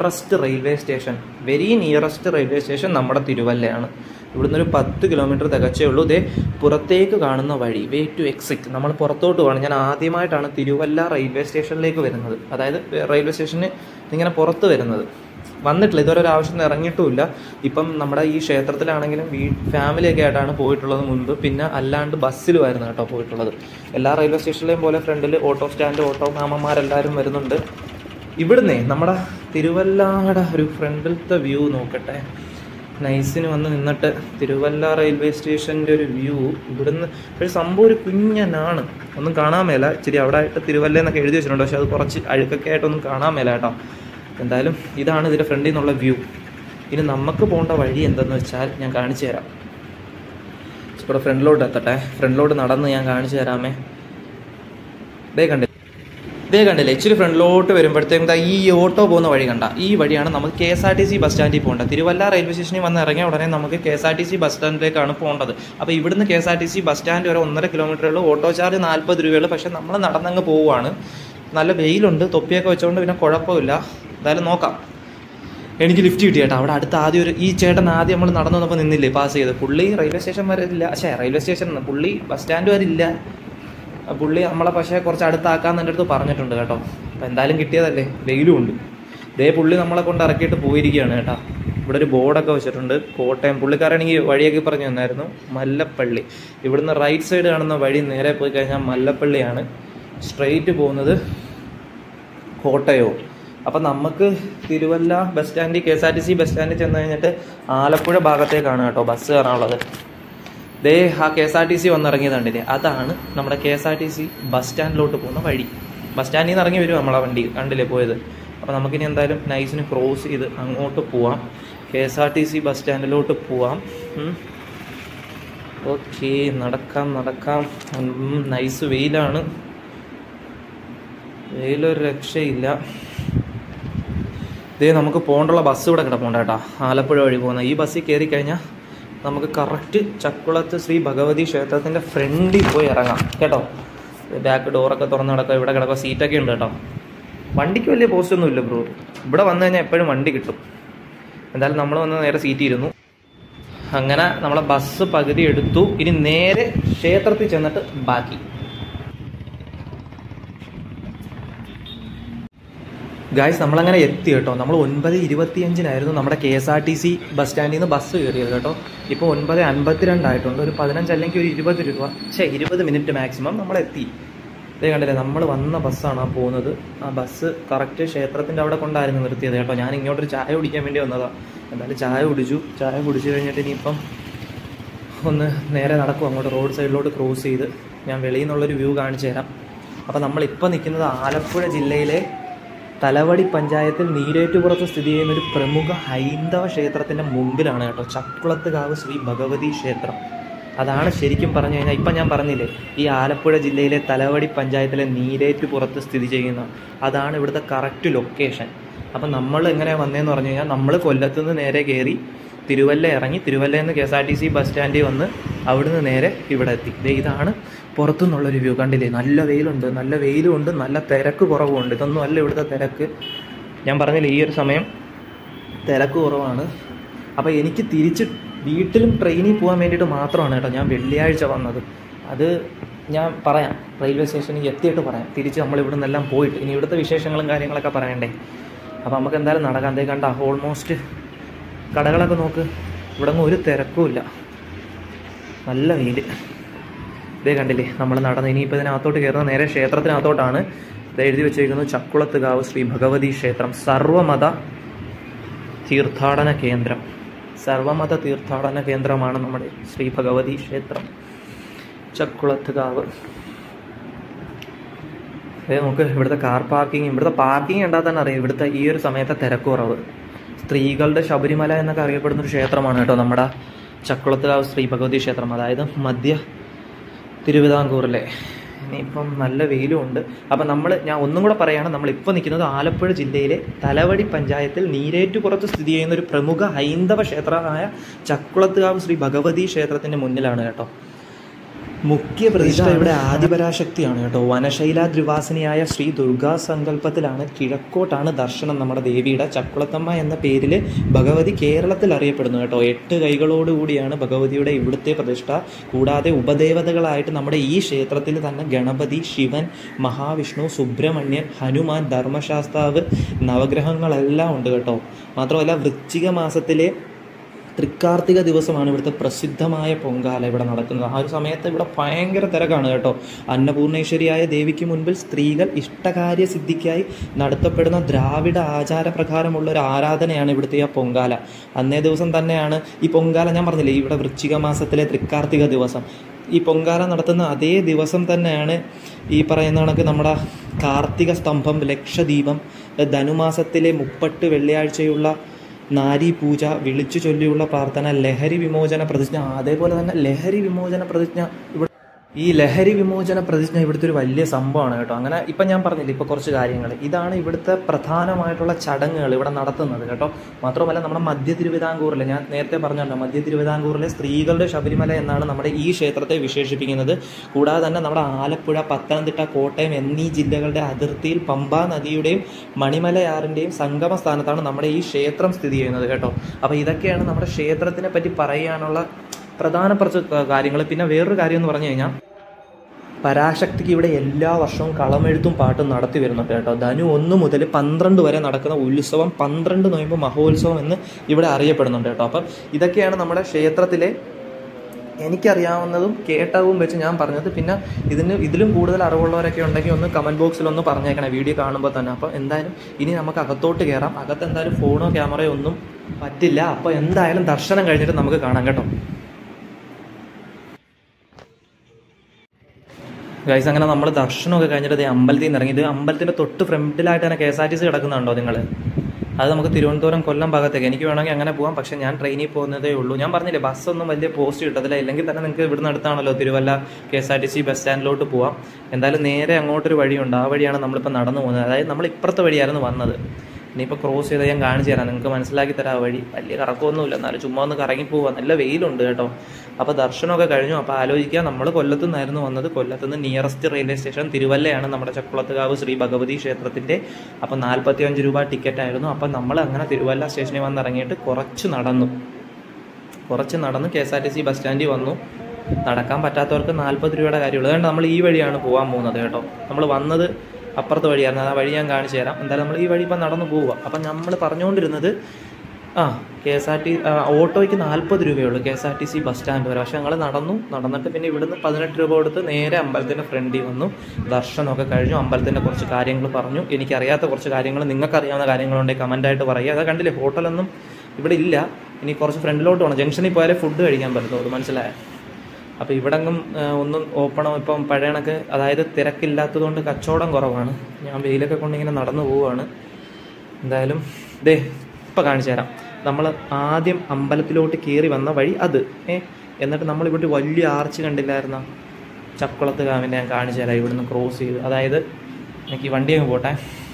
വെരി നിയറസ്റ്റ് റെയിൽവേ സ്റ്റേഷൻ നമ്മുടെ തിരുവല്ലയാണ്. ഇവിടുന്ന് ഒരു 10 കിലോമീറ്റർ തികച്ചേ ഉള്ളൂ. ഇതേ പുറത്തേക്ക് കാണുന്ന വഴി വേ ടു എക്സിറ്റ്. നമ്മൾ പുറത്തോട്ട് പോകണം. ഞാൻ ആദ്യമായിട്ടാണ് തിരുവല്ല റെയിൽവേ സ്റ്റേഷനിലേക്ക് വരുന്നത്. അതായത് റെയിൽവേ സ്റ്റേഷന് ഇങ്ങനെ പുറത്ത് വരുന്നത്. വന്നിട്ടില്ല, ഇതുവരെ ഒരു ആവശ്യം ഇറങ്ങിയിട്ടുമില്ല. ഇപ്പം നമ്മുടെ ഈ ക്ഷേത്രത്തിലാണെങ്കിലും ഫാമിലിയൊക്കെ ആയിട്ടാണ് പോയിട്ടുള്ളത് മുൻപ്. പിന്നെ അല്ലാണ്ട് ബസ്സിലുമായിരുന്നു കേട്ടോ പോയിട്ടുള്ളത്. എല്ലാ റെയിൽവേ സ്റ്റേഷനിലെയും പോലെ ഫ്രണ്ടിൽ ഓട്ടോ സ്റ്റാൻഡ്, ഓട്ടോ മാമന്മാരെല്ലാവരും വരുന്നുണ്ട്. ഇവിടുന്ന് നമ്മുടെ തിരുവല്ലയുടെ ഒരു ഫ്രണ്ടിലത്തെ വ്യൂ നോക്കട്ടെ. നൈസിന് വന്ന് നിന്നിട്ട് തിരുവല്ല റെയിൽവേ സ്റ്റേഷൻ്റെ ഒരു വ്യൂ. ഇവിടുന്ന് ഒരു സംഭവം ഒരു കുഞ്ഞനാണ്, ഒന്നും കാണാൻ മേല. ഇച്ചിരി അവിടെ ആയിട്ട് തിരുവല്ല എന്നൊക്കെ എഴുതി വെച്ചിട്ടുണ്ട്, പക്ഷെ അത് കുറച്ച് അഴുക്കൊക്കെ ആയിട്ടൊന്നും കാണാൻ മേല കേട്ടോ. എന്തായാലും ഇതാണ് ഇതിൻ്റെ ഫ്രണ്ടിൽ നിന്നുള്ള വ്യൂ. ഇനി നമുക്ക് പോകേണ്ട വഴി എന്തെന്ന് വെച്ചാൽ ഞാൻ കാണിച്ചു തരാം. ഇവിടെ ഫ്രണ്ടിലോട്ട് എത്തട്ടെ. ഫ്രണ്ടിലോട്ട് നടന്ന് ഞാൻ കാണിച്ചു തരാമേ. ഇതേ കണ്ടില്ലേ, ഇച്ചിരി ഫ്രണ്ടിലോട്ട് വരുമ്പോഴത്തേക്കും ഈ ഓട്ടോ പോകുന്ന വഴി കണ്ട. ഈ വഴിയാണ് നമുക്ക് KSRTC ബസ് സ്റ്റാൻഡിൽ പോകേണ്ടത്. തിരുവല്ല റെയിൽവേ സ്റ്റേഷനിൽ വന്ന് ഇറങ്ങിയ ഉടനെ നമുക്ക് KSRTC ബസ് സ്റ്റാൻഡിലേക്കാണ് പോകേണ്ടത്. അപ്പോൾ ഇവിടുന്ന് KSRTC ബസ് സ്റ്റാൻഡ് വരെ 1.5 കിലോമീറ്ററുള്ളൂ. ഓട്ടോ ചാർജ് 40 രൂപയുള്ളൂ. പക്ഷേ നമ്മൾ നടന്നങ്ങ് പോവുകയാണ്. നല്ല വെയിലുണ്ട്, തൊപ്പിയൊക്കെ വെച്ചുകൊണ്ട് പിന്നെ കുഴപ്പമില്ല. എന്തായാലും നോക്കാം. എനിക്ക് ലിഫ്റ്റ് കിട്ടി കേട്ടോ. അവിടെ അടുത്ത് ഈ ചേട്ടൻ ആദ്യം നമ്മൾ നടന്നു വന്നപ്പോൾ നിന്നില്ലേ പാസ് ചെയ്ത്. പുള്ളി റെയിൽവേ സ്റ്റേഷൻ വരെ ഇല്ല, റെയിൽവേ സ്റ്റേഷൻ പുള്ളി ബസ് സ്റ്റാൻഡ് വരെ ഇല്ല. പുള്ളി നമ്മളെ പക്ഷേ കുറച്ച് അടുത്താക്കാന്ന് എൻ്റെ അടുത്ത് പറഞ്ഞിട്ടുണ്ട് കേട്ടോ. അപ്പം എന്തായാലും കിട്ടിയതല്ലേ, വെയിലും ഉണ്ട്. പുള്ളി നമ്മളെ കൊണ്ട് ഇറക്കിയിട്ട് പോയിരിക്കുകയാണ് കേട്ടോ. ഇവിടെ ഒരു ബോർഡൊക്കെ വെച്ചിട്ടുണ്ട്, കോട്ടയം. പുള്ളിക്കാരാണെങ്കിൽ വഴിയൊക്കെ പറഞ്ഞു തന്നായിരുന്നു. മല്ലപ്പള്ളി. ഇവിടുന്ന് റൈറ്റ് സൈഡ് കാണുന്ന വഴി നേരെ പോയി കഴിഞ്ഞാൽ മല്ലപ്പള്ളിയാണ്. സ്ട്രെയിറ്റ് പോകുന്നത് കോട്ടയവും. അപ്പം നമുക്ക് തിരുവല്ല ബസ് സ്റ്റാൻഡിൽ KSRTC ബസ് സ്റ്റാൻഡിൽ ചെന്ന് കഴിഞ്ഞിട്ട് ആലപ്പുഴ ഭാഗത്തേക്കാണ് കേട്ടോ ബസ് കയറാനുള്ളത്. ആ KSRTC വന്നിറങ്ങിയതുണ്ടല്ലേ, അതാണ് നമ്മുടെ KSRTC ബസ് സ്റ്റാൻഡിലോട്ട് പോകുന്ന വഴി. ബസ് സ്റ്റാൻഡിൽ നിന്ന് ഇറങ്ങി വരും നമ്മളെ വണ്ടി, കണ്ടില്ലേ പോയത്. അപ്പോൾ നമുക്കിനി എന്തായാലും നൈസിന് ക്രോസ് ചെയ്ത് അങ്ങോട്ട് പോവാം. KSRTC ബസ് സ്റ്റാൻഡിലോട്ട് പോവാം. ഓക്കെ, നടക്കാം. നൈസ് വെയിലാണ്, വെയിലൊരു രക്ഷയില്ല. നമുക്ക് പോകേണ്ടുള്ള ബസ് ഇവിടെ കിടപ്പുണ്ട് കേട്ടോ. ആലപ്പുഴ വഴി പോകുന്ന ഈ ബസ്സിൽ കയറി കഴിഞ്ഞാൽ നമുക്ക് കറക്റ്റ് ചക്കുളത്ത് ശ്രീ ഭഗവതി ക്ഷേത്രത്തിൻ്റെ ഫ്രണ്ടിൽ പോയി ഇറങ്ങാം കേട്ടോ. ബാക്ക് ഡോറൊക്കെ തുറന്ന് കിടക്കുക, ഇവിടെ കിടക്കുക, സീറ്റൊക്കെ ഉണ്ട് കേട്ടോ. വണ്ടിക്ക് വലിയ പോസ്റ്റൊന്നും ഇല്ല ബ്രോ. ഇവിടെ വന്നു കഴിഞ്ഞാൽ എപ്പോഴും വണ്ടി കിട്ടും. എന്തായാലും നമ്മൾ വന്ന് നേരെ സീറ്റ് ഇരുന്നു. അങ്ങനെ നമ്മളെ ബസ് പകുതി എടുത്തു. ഇനി നേരെ ക്ഷേത്രത്തിൽ ചെന്നിട്ട് ബാക്കി. ഗായ്സ് നമ്മളങ്ങനെ എത്തി കേട്ടോ. നമ്മൾ 9:25 നമ്മുടെ KSRTC ബസ് സ്റ്റാൻഡിൽ നിന്ന് ബസ് കയറിയത് കേട്ടോ. ഇപ്പോൾ 9:52 ആയിട്ടുണ്ട്. ഒരു 15 അല്ലെങ്കിൽ ഒരു 20 രൂപ 20 മിനിറ്റ് മാക്സിമം നമ്മളെത്തി. ഇതേ കണ്ടില്ലേ, നമ്മൾ വന്ന ബസ്സാണ് ആ പോകുന്നത്. ആ ബസ് കറക്റ്റ് ക്ഷേത്രത്തിൻ്റെ അവിടെ കൊണ്ടായിരുന്നു നിർത്തിയത് കേട്ടോ. ഞാൻ ഇങ്ങോട്ടൊരു ചായ കുടിക്കാൻ വേണ്ടി വന്നതാണ്. എന്തായാലും ചായ കുടിച്ചു കഴിഞ്ഞിട്ട് ഇനിയിപ്പം ഒന്ന് നേരെ നടക്കും അങ്ങോട്ട് റോഡ് സൈഡിലോട്ട് ക്രോസ് ചെയ്ത് ഞാൻ വെളിയിൽ നിന്നുള്ളൊരു വ്യൂ കാണിച്ചു തരാം. അപ്പോൾ നമ്മളിപ്പോൾ നിൽക്കുന്നത് ആലപ്പുഴ ജില്ലയിലെ തലവടി പഞ്ചായത്തിൽ നീരേറ്റുപുറത്ത് സ്ഥിതി ചെയ്യുന്ന ഒരു പ്രമുഖ ഹൈന്ദവ ക്ഷേത്രത്തിൻ്റെ മുമ്പിലാണ് കേട്ടോ. ചക്കുളത്തുകാവ് ശ്രീ ഭഗവതി ക്ഷേത്രം. അതാണ് ശരിക്കും പറഞ്ഞു കഴിഞ്ഞാൽ ഇപ്പം ഞാൻ പറഞ്ഞില്ലേ, ഈ ആലപ്പുഴ ജില്ലയിലെ തലവടി പഞ്ചായത്തിലെ നീരേറ്റുപുറത്ത് സ്ഥിതി ചെയ്യുന്ന അതാണ് ഇവിടുത്തെ കറക്റ്റ് ലൊക്കേഷൻ. അപ്പം നമ്മൾ എങ്ങനെ വന്നതെന്ന് പറഞ്ഞു കഴിഞ്ഞാൽ, നമ്മൾ കൊല്ലത്തുനിന്ന് നേരെ കയറി തിരുവല്ല ഇറങ്ങി, തിരുവല്ലയിൽ നിന്ന് KSRTC ബസ് സ്റ്റാൻഡിൽ വന്ന് അവിടുന്ന് നേരെ ഇവിടെ എത്തി. ഇതാണ് പുറത്തുനിന്നുള്ളൊരു വ്യൂ. കണ്ടില്ലേ, നല്ല വെയിലുണ്ട്, നല്ല തിരക്ക് കുറവുണ്ട്. ഇതൊന്നും അല്ല ഇവിടുത്തെ തിരക്ക്. ഞാൻ പറഞ്ഞില്ലേ, ഈ ഒരു സമയം തിരക്ക് കുറവാണ്. അപ്പോൾ എനിക്ക് തിരിച്ച് വീട്ടിലും ട്രെയിനിൽ പോകാൻ വേണ്ടിയിട്ട് മാത്രമാണ് കേട്ടോ ഞാൻ വെള്ളിയാഴ്ച വന്നത്. അത് ഞാൻ പറയാം, റെയിൽവേ സ്റ്റേഷനിൽ എത്തിയിട്ട് പറയാം. തിരിച്ച് നമ്മൾ ഇവിടെ നിന്നെല്ലാം പോയിട്ട് ഇനി ഇവിടുത്തെ വിശേഷങ്ങളും കാര്യങ്ങളൊക്കെ പറയണ്ടേ. അപ്പോൾ നമുക്ക് എന്തായാലും നടക്കാം. അതേ കണ്ട ഓൾമോസ്റ്റ് കടകളൊക്കെ നോക്ക്, ഇവിടെ ഒന്നും ഒരു തിരക്കുമില്ല, നല്ല വെയിൽ. ഇതേ കണ്ടില്ലേ, നമ്മൾ നടന്ന് ഇനിയിപ്പോൾ ഇതിനകത്തോട്ട് കയറുന്ന നേരെ ക്ഷേത്രത്തിനകത്തോട്ടാണ്. ഇത് എഴുതി വെച്ചിരിക്കുന്നത് ചക്കുളത്തുകാവ് ശ്രീ ഭഗവതി ക്ഷേത്രം, സർവമത തീർത്ഥാടന കേന്ദ്രം. സർവമത തീർത്ഥാടന കേന്ദ്രമാണ് നമ്മുടെ ശ്രീ ഭഗവതി ക്ഷേത്രം ചക്കുളത്തുകാവ്. അതേ നമുക്ക് ഇവിടുത്തെ കാർ പാർക്കിംഗ്, ഇവിടുത്തെ പാർക്കിംഗ് കണ്ടാൽ തന്നെ അറിയാം ഇവിടുത്തെ ഈ ഒരു സമയത്തെ തിരക്കുറവ്. സ്ത്രീകളുടെ ശബരിമല എന്നൊക്കെ അറിയപ്പെടുന്നൊരു ക്ഷേത്രമാണ് കേട്ടോ നമ്മുടെ ചക്കുളത്തുകാവ് ശ്രീ ഭഗവതി ക്ഷേത്രം. അതായത് മധ്യ തിരുവിതാംകൂറിലെ. ഇനിയിപ്പം നല്ല വെയിലും ഉണ്ട്. അപ്പം ഞാൻ ഒന്നും കൂടെ പറയുകയാണ്, നമ്മളിപ്പോൾ നിൽക്കുന്നത് ആലപ്പുഴ ജില്ലയിലെ തലവടി പഞ്ചായത്തിൽ നീരേറ്റുപുറത്ത് സ്ഥിതി ചെയ്യുന്ന ഒരു പ്രമുഖ ഹൈന്ദവ ക്ഷേത്രമായ ചക്കുളത്തുകാവ് ശ്രീ ഭഗവതി ക്ഷേത്രത്തിൻ്റെ മുന്നിലാണ് കേട്ടോ. മുഖ്യ പ്രതിഷ്ഠ ഇവിടെ ആദിപരാശക്തിയാണ് കേട്ടോ. വനശൈലാദ്രിവാസിനിയായ ശ്രീ ദുർഗാ സങ്കല്പത്തിലാണ്, കിഴക്കോട്ടാണ് ദർശനം നമ്മുടെ ദേവിയുടെ. ചക്കുളത്തമ്മ എന്ന പേരിൽ ഭഗവതി കേരളത്തിൽ അറിയപ്പെടുന്നു കേട്ടോ. 8 കൈകളോടുകൂടിയാണ് ഭഗവതിയുടെ ഇവിടുത്തെ പ്രതിഷ്ഠ. കൂടാതെ ഉപദേവതകളായിട്ട് നമ്മുടെ ഈ ക്ഷേത്രത്തിൽ തന്നെ ഗണപതി, ശിവൻ, മഹാവിഷ്ണു, സുബ്രഹ്മണ്യൻ, ഹനുമാൻ, ധർമ്മശാസ്താവ്, നവഗ്രഹങ്ങളെല്ലാം ഉണ്ട് കേട്ടോ. മാത്രമല്ല വൃശ്ചിക മാസത്തിലെ തൃക്കാർത്തിക ദിവസമാണ് ഇവിടുത്തെ പ്രസിദ്ധമായ പൊങ്കാല ഇവിടെ നടക്കുന്നത്. ആ ഒരു സമയത്ത് ഇവിടെ ഭയങ്കര തിരക്കാണ് കേട്ടോ. അന്നപൂർണേശ്വരിയായ ദേവിക്ക് മുൻപിൽ സ്ത്രീകൾ ഇഷ്ടകാര്യ സിദ്ധിക്കായി നടത്തപ്പെടുന്ന ദ്രാവിഡ ആചാരപ്രകാരമുള്ള ഒരു ആരാധനയാണ് ഇവിടുത്തെ ആ പൊങ്കാല. അന്നേ ദിവസം തന്നെയാണ് ഈ പൊങ്കാല, ഞാൻ പറഞ്ഞില്ലേ ഇവിടെ വൃശ്ചിക മാസത്തിലെ തൃക്കാർത്തിക ദിവസം, ഈ പൊങ്കാല നടത്തുന്ന അതേ ദിവസം തന്നെയാണ് ഈ പറയുന്ന കണക്ക് നമ്മുടെ കാർത്തിക സ്തംഭം, ലക്ഷദീപം, ധനുമാസത്തിലെ 30 വെള്ളിയാഴ്ചയുള്ള നാരി പൂജ, വിളിച്ചു ചൊല്ലിയുള്ള പ്രാർത്ഥന, ലഹരി വിമോചന പ്രതിജ്ഞ. അതേപോലെ തന്നെ ലഹരി വിമോചന പ്രതിജ്ഞ ഇവിടുത്തെ ഒരു വലിയ സംഭവമാണ് കേട്ടോ. അങ്ങനെ ഇപ്പം ഞാൻ പറഞ്ഞില്ല, ഇപ്പോൾ കുറച്ച് കാര്യങ്ങൾ, ഇതാണ് ഇവിടുത്തെ പ്രധാനമായിട്ടുള്ള ചടങ്ങുകൾ ഇവിടെ നടത്തുന്നത് കേട്ടോ. മാത്രമല്ല നമ്മുടെ മധ്യ തിരുവിതാംകൂറിലെ, ഞാൻ നേരത്തെ പറഞ്ഞല്ലോ, മധ്യ തിരുവിതാംകൂറിലെ സ്ത്രീകളുടെ ശബരിമല എന്നാണ് നമ്മുടെ ഈ ക്ഷേത്രത്തെ വിശേഷിപ്പിക്കുന്നത്. കൂടാതെ തന്നെ നമ്മുടെ ആലപ്പുഴ, പത്തനംതിട്ട, കോട്ടയം എന്നീ ജില്ലകളുടെ അതിർത്തിയിൽ പമ്പാ നദിയുടെയും മണിമലയാറിൻ്റെയും സംഗമ സ്ഥാനത്താണ് നമ്മുടെ ഈ ക്ഷേത്രം സ്ഥിതി ചെയ്യുന്നത് കേട്ടോ. അപ്പോൾ ഇതൊക്കെയാണ് നമ്മുടെ ക്ഷേത്രത്തിനെ പറ്റി പറയാനുള്ള പ്രധാനപ്പെട്ട കാര്യങ്ങൾ. പിന്നെ വേറൊരു കാര്യം എന്ന് പറഞ്ഞു കഴിഞ്ഞാൽ, പരാശക്തിക്ക് ഇവിടെ എല്ലാ വർഷവും കളമെഴുത്തും പാട്ടും നടത്തി വരുന്നുണ്ട് കേട്ടോ. ധനു 1 മുതൽ 12 വരെ നടക്കുന്ന ഉത്സവം 12 നോയമ്പ് മഹോത്സവം എന്ന് ഇവിടെ അറിയപ്പെടുന്നുണ്ട് കേട്ടോ. അപ്പം ഇതൊക്കെയാണ് നമ്മുടെ ക്ഷേത്രത്തിലെ എനിക്കറിയാവുന്നതും കേട്ടവും വെച്ച് ഞാൻ പറഞ്ഞത്. പിന്നെ ഇതിലും കൂടുതൽ അറിവുള്ളവരൊക്കെ ഉണ്ടെങ്കിൽ ഒന്ന് കമൻറ്റ് ബോക്സിൽ ഒന്ന് പറഞ്ഞേക്കണേ വീഡിയോ കാണുമ്പോൾ തന്നെ. അപ്പോൾ എന്തായാലും ഇനി നമുക്ക് അകത്തോട്ട് കയറാം. അകത്ത് എന്തായാലും ഫോണോ ക്യാമറയോ ഒന്നും പറ്റില്ല. അപ്പോൾ എന്തായാലും ദർശനം കഴിഞ്ഞിട്ട് നമുക്ക് കാണാം കേട്ടോ. ഗൈസ്, അങ്ങനെ നമ്മൾ ദർശനമൊക്കെ കഴിഞ്ഞിട്ട് അമ്പലത്തിൽ നിന്ന് ഇറങ്ങി. ഇത് അമ്പലത്തിൻ്റെ തൊട്ട് ഫ്രണ്ടിലായിട്ട് തന്നെ KSRTC കിടക്കുന്നുണ്ടോ നിങ്ങൾ? അത് നമുക്ക് തിരുവനന്തപുരം, കൊല്ലം ഭാഗത്തേക്ക്. എനിക്ക് വേണമെങ്കിൽ അങ്ങനെ പോകാം, പക്ഷേ ഞാൻ ട്രെയിനിൽ പോകുന്നതേ ഉള്ളൂ. ഞാൻ പറഞ്ഞില്ലേ, ബസ്സൊന്നും വലിയ പോസ്റ്റ് കിട്ടത്തില്ല. ഇല്ലെങ്കിൽ തന്നെ നിങ്ങൾക്ക് ഇവിടുന്ന് അടുത്താണല്ലോ തിരുവല്ല KSRTC ബസ് സ്റ്റാൻഡിലോട്ട് പോവാം. എന്തായാലും നേരെ അങ്ങോട്ടൊരു വഴിയുണ്ട്, ആ വഴിയാണ് നമ്മളിപ്പോൾ നടന്നു പോകുന്നത്. അതായത് നമ്മൾ ഇപ്പുറത്തെ വഴിയായിരുന്നു വന്നത്. ഇനിയിപ്പോൾ ക്രോസ് ചെയ്ത് ഞാൻ കാണിച്ചു തരാം, നിങ്ങൾക്ക് മനസ്സിലാക്കി തരാം ആ വഴി. വലിയ കറക്കമൊന്നുമില്ല, എന്നാലും ചുമ്മാ ഒന്ന് കറങ്ങി പോവാം. നല്ല വെയിലുണ്ട് കേട്ടോ. അപ്പോൾ ദർശനമൊക്കെ കഴിഞ്ഞു. അപ്പോൾ ആലോചിക്കുക, നമ്മൾ കൊല്ലത്തു നിന്നായിരുന്നു വന്നത്. കൊല്ലത്തുനിന്ന് നിയറസ്റ്റ് റെയിൽവേ സ്റ്റേഷൻ തിരുവല്ലയാണ് നമ്മുടെ ചക്കുളത്തുകാവ് ശ്രീ ഭഗവതി ക്ഷേത്രത്തിൻ്റെ. അപ്പോൾ 45 രൂപ ടിക്കറ്റ് ആയിരുന്നു. അപ്പോൾ നമ്മൾ അങ്ങനെ തിരുവല്ല സ്റ്റേഷനിൽ വന്നിറങ്ങിയിട്ട് കുറച്ച് നടന്ന് KSRTC ബസ് സ്റ്റാൻഡിൽ വന്നു. നടക്കാൻ പറ്റാത്തവർക്ക് 40 രൂപയുടെ കാര്യമുള്ളൂ. അതുകൊണ്ട് നമ്മൾ ഈ വഴിയാണ് പോകാൻ പോകുന്നത് കേട്ടോ. നമ്മൾ വന്നത് അപ്പുറത്തെ വഴിയായിരുന്നു, ആ വഴി ഞാൻ കാണിച്ചു തരാം. എന്തായാലും നമ്മൾ ഈ വഴി ഇപ്പം നടന്നു പോവുക. അപ്പം നമ്മൾ പറഞ്ഞുകൊണ്ടിരുന്നത് KSRT ഓട്ടോയ്ക്ക് 40 രൂപയുള്ളൂ KSRTC ബസ് സ്റ്റാൻഡ് വരെ. പക്ഷെ ഞങ്ങൾ നടന്നിട്ട് പിന്നെ ഇവിടുന്ന് 18 രൂപ കൊടുത്ത് നേരെ അമ്പലത്തിൻ്റെ ഫ്രണ്ടിൽ വന്നു. ദർശനമൊക്കെ കഴിഞ്ഞു. അമ്പലത്തിൻ്റെ കുറച്ച് കാര്യങ്ങൾ പറഞ്ഞു. എനിക്കറിയാത്ത കുറച്ച് കാര്യങ്ങൾ, നിങ്ങൾക്കറിയാവുന്ന കാര്യങ്ങളുണ്ടെങ്കിൽ കമൻറ്റായിട്ട് പറയുക. അത് കണ്ടില്ലേ, ഹോട്ടലൊന്നും ഇവിടെ ഇല്ല. ഇനി കുറച്ച് ഫ്രണ്ടിലോട്ട് പോകണം. ജംഗ്ഷനിൽ പോയാലേ ഫുഡ് കഴിക്കാൻ പറ്റുള്ളൂ, മനസ്സിലായോ? അപ്പോൾ ഇവിടെങ്ങും ഒന്നും ഓപ്പണോ ഇപ്പം പഴയ കണക്ക്, അതായത് തിരക്കില്ലാത്തതുകൊണ്ട് കച്ചവടം കുറവാണ്. ഞാൻ വെയിലൊക്കെ കൊണ്ടിങ്ങനെ നടന്നു പോവുകയാണ്. എന്തായാലും ഇപ്പം കാണിച്ചു തരാം. നമ്മൾ ആദ്യം അമ്പലത്തിലോട്ട് കയറി വന്ന വഴി അത്. എന്നിട്ട് നമ്മളിവിടെ വലിയ ആർച്ച് കണ്ടില്ലായിരുന്ന ചക്കുളത്ത് കാവിൻ്റെ ഞാൻ കാണിച്ചു തരാം. ഇവിടുന്ന് ക്രോസ് ചെയ്ത്, അതായത് എനിക്ക് വണ്ടി അങ്ങ് പോട്ടെ.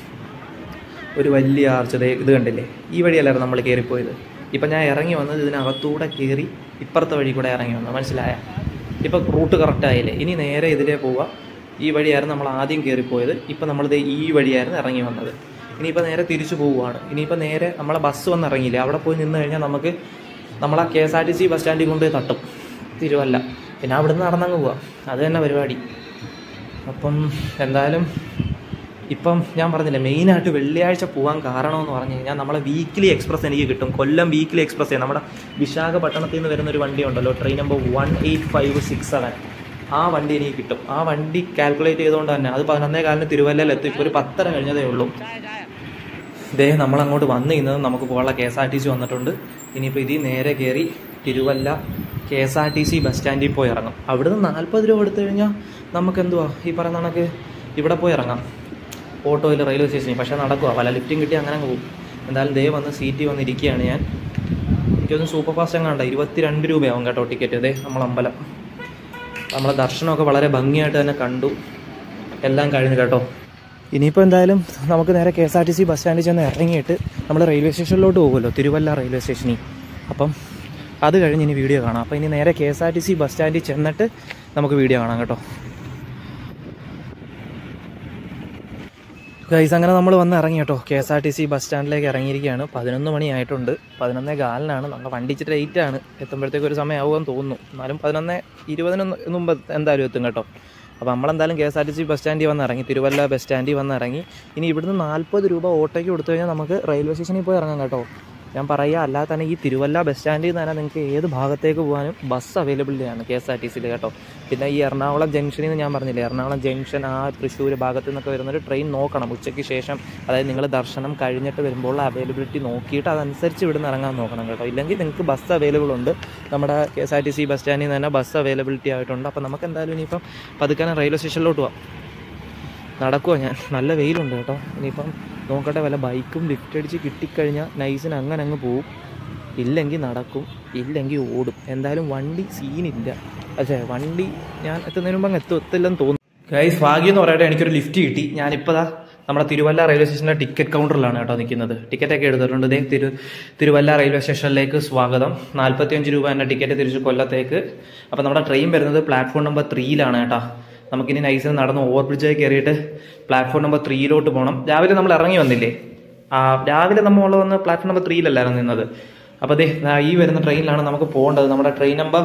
ഒരു വലിയ ആർച്ച് ഇത് കണ്ടില്ലേ, ഈ വഴിയല്ലായിരുന്നു നമ്മൾ കയറിപ്പോയത്. ഇപ്പം ഞാൻ ഇറങ്ങി വന്നത് ഇതിനകത്തൂടെ കയറി ഇപ്പുറത്തെ വഴി കൂടെ ഇറങ്ങി വന്നത്, മനസ്സിലായ? ഇപ്പം റൂട്ട് കറക്റ്റായില്ലേ. ഇനി നേരെ ഇതിലേ പോവുക. ഈ വഴിയായിരുന്നു നമ്മൾ ആദ്യം കയറിപ്പോയത്. ഇപ്പം നമ്മളിത് ഈ വഴിയായിരുന്നു ഇറങ്ങി വന്നത്. ഇനിയിപ്പോൾ നേരെ തിരിച്ചു പോവുകയാണ്. ഇനിയിപ്പോൾ നേരെ നമ്മളെ ബസ് വന്ന് ഇറങ്ങിയില്ലേ, അവിടെ പോയി നിന്ന് കഴിഞ്ഞാൽ നമുക്ക് നമ്മളെ KSRTC ബസ് സ്റ്റാൻഡിൽ കൊണ്ട് തട്ടും, തിരുവല്ല. പിന്നെ അവിടെ നിന്ന് നടന്നങ്ങ് പോവാം. അത് തന്നെ പരിപാടി. അപ്പം എന്തായാലും ഇപ്പം ഞാൻ പറഞ്ഞില്ലേ, മെയിനായിട്ട് വെള്ളിയാഴ്ച പോകാൻ കാരണമെന്ന് പറഞ്ഞു കഴിഞ്ഞാൽ നമ്മളെ വീക്കിലി എക്സ്പ്രസ് എനിക്ക് കിട്ടും. കൊല്ലം വീക്കിലി എക്സ്പ്രസ് നമ്മുടെ വിശാഖപട്ടണത്തിൽ നിന്ന് വരുന്നൊരു വണ്ടി ഉണ്ടല്ലോ, ട്രെയിൻ നമ്പർ 18567. ആ വണ്ടി എനിക്ക് കിട്ടും. ആ വണ്ടി കാൽക്കുലേറ്റ് ചെയ്തുകൊണ്ട് തന്നെ അത് 11:15 തിരുവല്ലയിലെത്തും. ഇപ്പോൾ ഒരു 10:30 കഴിഞ്ഞതേ ഉള്ളൂ. നമ്മളങ്ങോട്ട് വന്നു കഴിഞ്ഞത് നമുക്ക് പോകാനുള്ള KSRTC വന്നിട്ടുണ്ട്. ഇനിയിപ്പോൾ ഇതിൽ നേരെ കയറി തിരുവല്ല KSRTC ബസ് സ്റ്റാൻഡിൽ പോയി ഇറങ്ങും. അവിടുന്ന് 40 രൂപ എടുത്തു കഴിഞ്ഞാൽ നമുക്ക് എന്തുവാ ഈ പറയുന്ന കണക്ക് ഇവിടെ പോയി ഇറങ്ങാം, ഓട്ടോയിൽ റെയിൽവേ സ്റ്റേഷനിൽ. പക്ഷേ നടക്കുക, പല ലിഫ്റ്റും കിട്ടി അങ്ങനെ പോകും. എന്തായാലും വന്ന് സീറ്റിൽ വന്നിരിക്കുകയാണ് ഞാൻ. എനിക്കൊന്ന് സൂപ്പർ ഫാസ്റ്റ് എങ്ങാണ്ട 22 രൂപയാവും കേട്ടോ ടിക്കറ്റ്. നമ്മളമ്പലം നമ്മളെ ദർശനമൊക്കെ വളരെ ഭംഗിയായിട്ട് തന്നെ കണ്ടു. എല്ലാം കഴിഞ്ഞു കേട്ടോ. ഇനിയിപ്പോൾ എന്തായാലും നമുക്ക് നേരെ KSRTC ബസ് സ്റ്റാൻഡിൽ ചെന്ന് ഇറങ്ങിയിട്ട് നമ്മൾ റെയിൽവേ സ്റ്റേഷനിലോട്ട് പോകുമല്ലോ, തിരുവല്ല റെയിൽവേ സ്റ്റേഷനിൽ. അപ്പം അത് കഴിഞ്ഞ് ഇനി വീഡിയോ കാണാം. അപ്പോൾ ഇനി നേരെ KSRTC ബസ് സ്റ്റാൻഡിൽ ചെന്നിട്ട് നമുക്ക് വീഡിയോ കാണാം കേട്ടോ. ഗൈസ്, അങ്ങനെ നമ്മൾ വന്ന് ഇറങ്ങി കേട്ടോ. KSRTC ബസ് സ്റ്റാൻഡിലേക്ക് ഇറങ്ങിയിരിക്കുകയാണ്. 11 മണിയായിട്ടുണ്ട്. 11:15 നമ്മുടെ വണ്ടി ഇച്ചിരി ലേറ്റാണ്. എത്തുമ്പോഴത്തേക്ക് ഒരു സമയമാകുമെന്ന് തോന്നുന്നു. എന്നാലും 11:20 മുമ്പ് എന്തായാലും എത്തും കേട്ടോ. അപ്പോൾ നമ്മളെന്തായാലും KSRTC ബസ് സ്റ്റാൻഡിൽ വന്ന് ഇറങ്ങി, തിരുവല്ല ബസ് സ്റ്റാൻഡിൽ വന്ന് ഇറങ്ങി. ഇനി ഇവിടുന്ന് 40 രൂപ ഓട്ടോയ്ക്ക് കൊടുത്തു കഴിഞ്ഞാൽ നമുക്ക് റെയിൽവേ സ്റ്റേഷനിൽ പോയി ഇറങ്ങാം കേട്ടോ. ഞാൻ പറയുക, അല്ലാതെ തന്നെ ഈ തിരുവല്ല ബസ് സ്റ്റാൻഡിൽ നിന്ന് തന്നെ നിങ്ങൾക്ക് ഏത് ഭാഗത്തേക്ക് പോകാനും ബസ് അവൈലബിലിറ്റിയാണ് KSRTCയിൽ കേട്ടോ. പിന്നെ ഈ എറണാകുളം ജംഗ്ഷനിൽ നിന്ന് ഞാൻ പറഞ്ഞില്ലേ, എറണാകുളം ജംഗ്ഷൻ ആ തൃശ്ശൂർ ഭാഗത്തു നിന്നൊക്കെ വരുന്നൊരു ട്രെയിൻ നോക്കണം ഉച്ചയ്ക്ക് ശേഷം. അതായത് നിങ്ങൾ ദർശനം കഴിഞ്ഞിട്ട് വരുമ്പോൾ അവൈലബിലിറ്റി നോക്കിയിട്ട് അതനുസരിച്ച് ഇവിടുന്ന് ഇറങ്ങാൻ നോക്കണം കേട്ടോ. ഇല്ലെങ്കിൽ നിങ്ങൾക്ക് ബസ് അവൈലബിൾ ഉണ്ട്. നമ്മുടെ KSRTC ബസ് സ്റ്റാൻഡിൽ നിന്ന് തന്നെ ബസ് അവൈലബിലിറ്റി ആയിട്ടുണ്ട്. അപ്പോൾ നമുക്ക് എന്തായാലും ഇനിയിപ്പം പതുക്കാനും റെയിൽവേ സ്റ്റേഷനിലോട്ട് പോവാം. നടക്കുമോ ഞാൻ? നല്ല വെയിലുണ്ട് കേട്ടോ. ഇനിയിപ്പം നോക്കട്ടെ, വല്ല ബൈക്കും ലിഫ്റ്റ് അടിച്ച് കിട്ടിക്കഴിഞ്ഞാൽ നൈസിന് അങ്ങനെ അങ്ങ് പോവും. ഇല്ലെങ്കിൽ നടക്കും, ഇല്ലെങ്കിൽ ഓടും. എന്തായാലും വണ്ടി സീനില്ല. അതെ, വണ്ടി ഞാൻ എത്തുന്നതിന് മുമ്പ് അങ്ങ് എത്തില്ലെന്ന് തോന്നുന്നു. ഗൈസ്, ഭാഗ്യം എന്ന് പറയട്ടെ, എനിക്കൊരു ലിഫ്റ്റ് കിട്ടി. ഞാനിപ്പോൾ നമ്മുടെ തിരുവല്ല റെയിൽവേ സ്റ്റേഷൻ്റെ ടിക്കറ്റ് കൗണ്ടറിലാണ് കേട്ടോ നിൽക്കുന്നത്. ടിക്കറ്റൊക്കെ എടുത്തിട്ടുണ്ട്. തിരുവല്ല റെയിൽവേ സ്റ്റേഷനിലേക്ക് സ്വാഗതം. 45 രൂപ എൻ്റെ ടിക്കറ്റ് തിരിച്ച് കൊല്ലത്തേക്ക്. അപ്പോൾ നമ്മുടെ ട്രെയിൻ വരുന്നത് പ്ലാറ്റ്ഫോം നമ്പർ 3 കേട്ടോ. നമുക്കിനി നൈസിന് നടന്ന് ഓവർ ബ്രിഡ്ജായി കയറിയിട്ട് പ്ലാറ്റ്ഫോം നമ്പർ 3 പോകണം. രാവിലെ നമ്മൾ ഇറങ്ങി വന്നില്ലേ, രാവിലെ നമ്മൾ വന്ന് പ്ലാറ്റ്ഫോം നമ്പർ 3 നിന്നത്. അപ്പോൾ ഈ വരുന്ന ട്രെയിനിലാണ് നമുക്ക് പോകേണ്ടത്. നമ്മുടെ ട്രെയിൻ നമ്പർ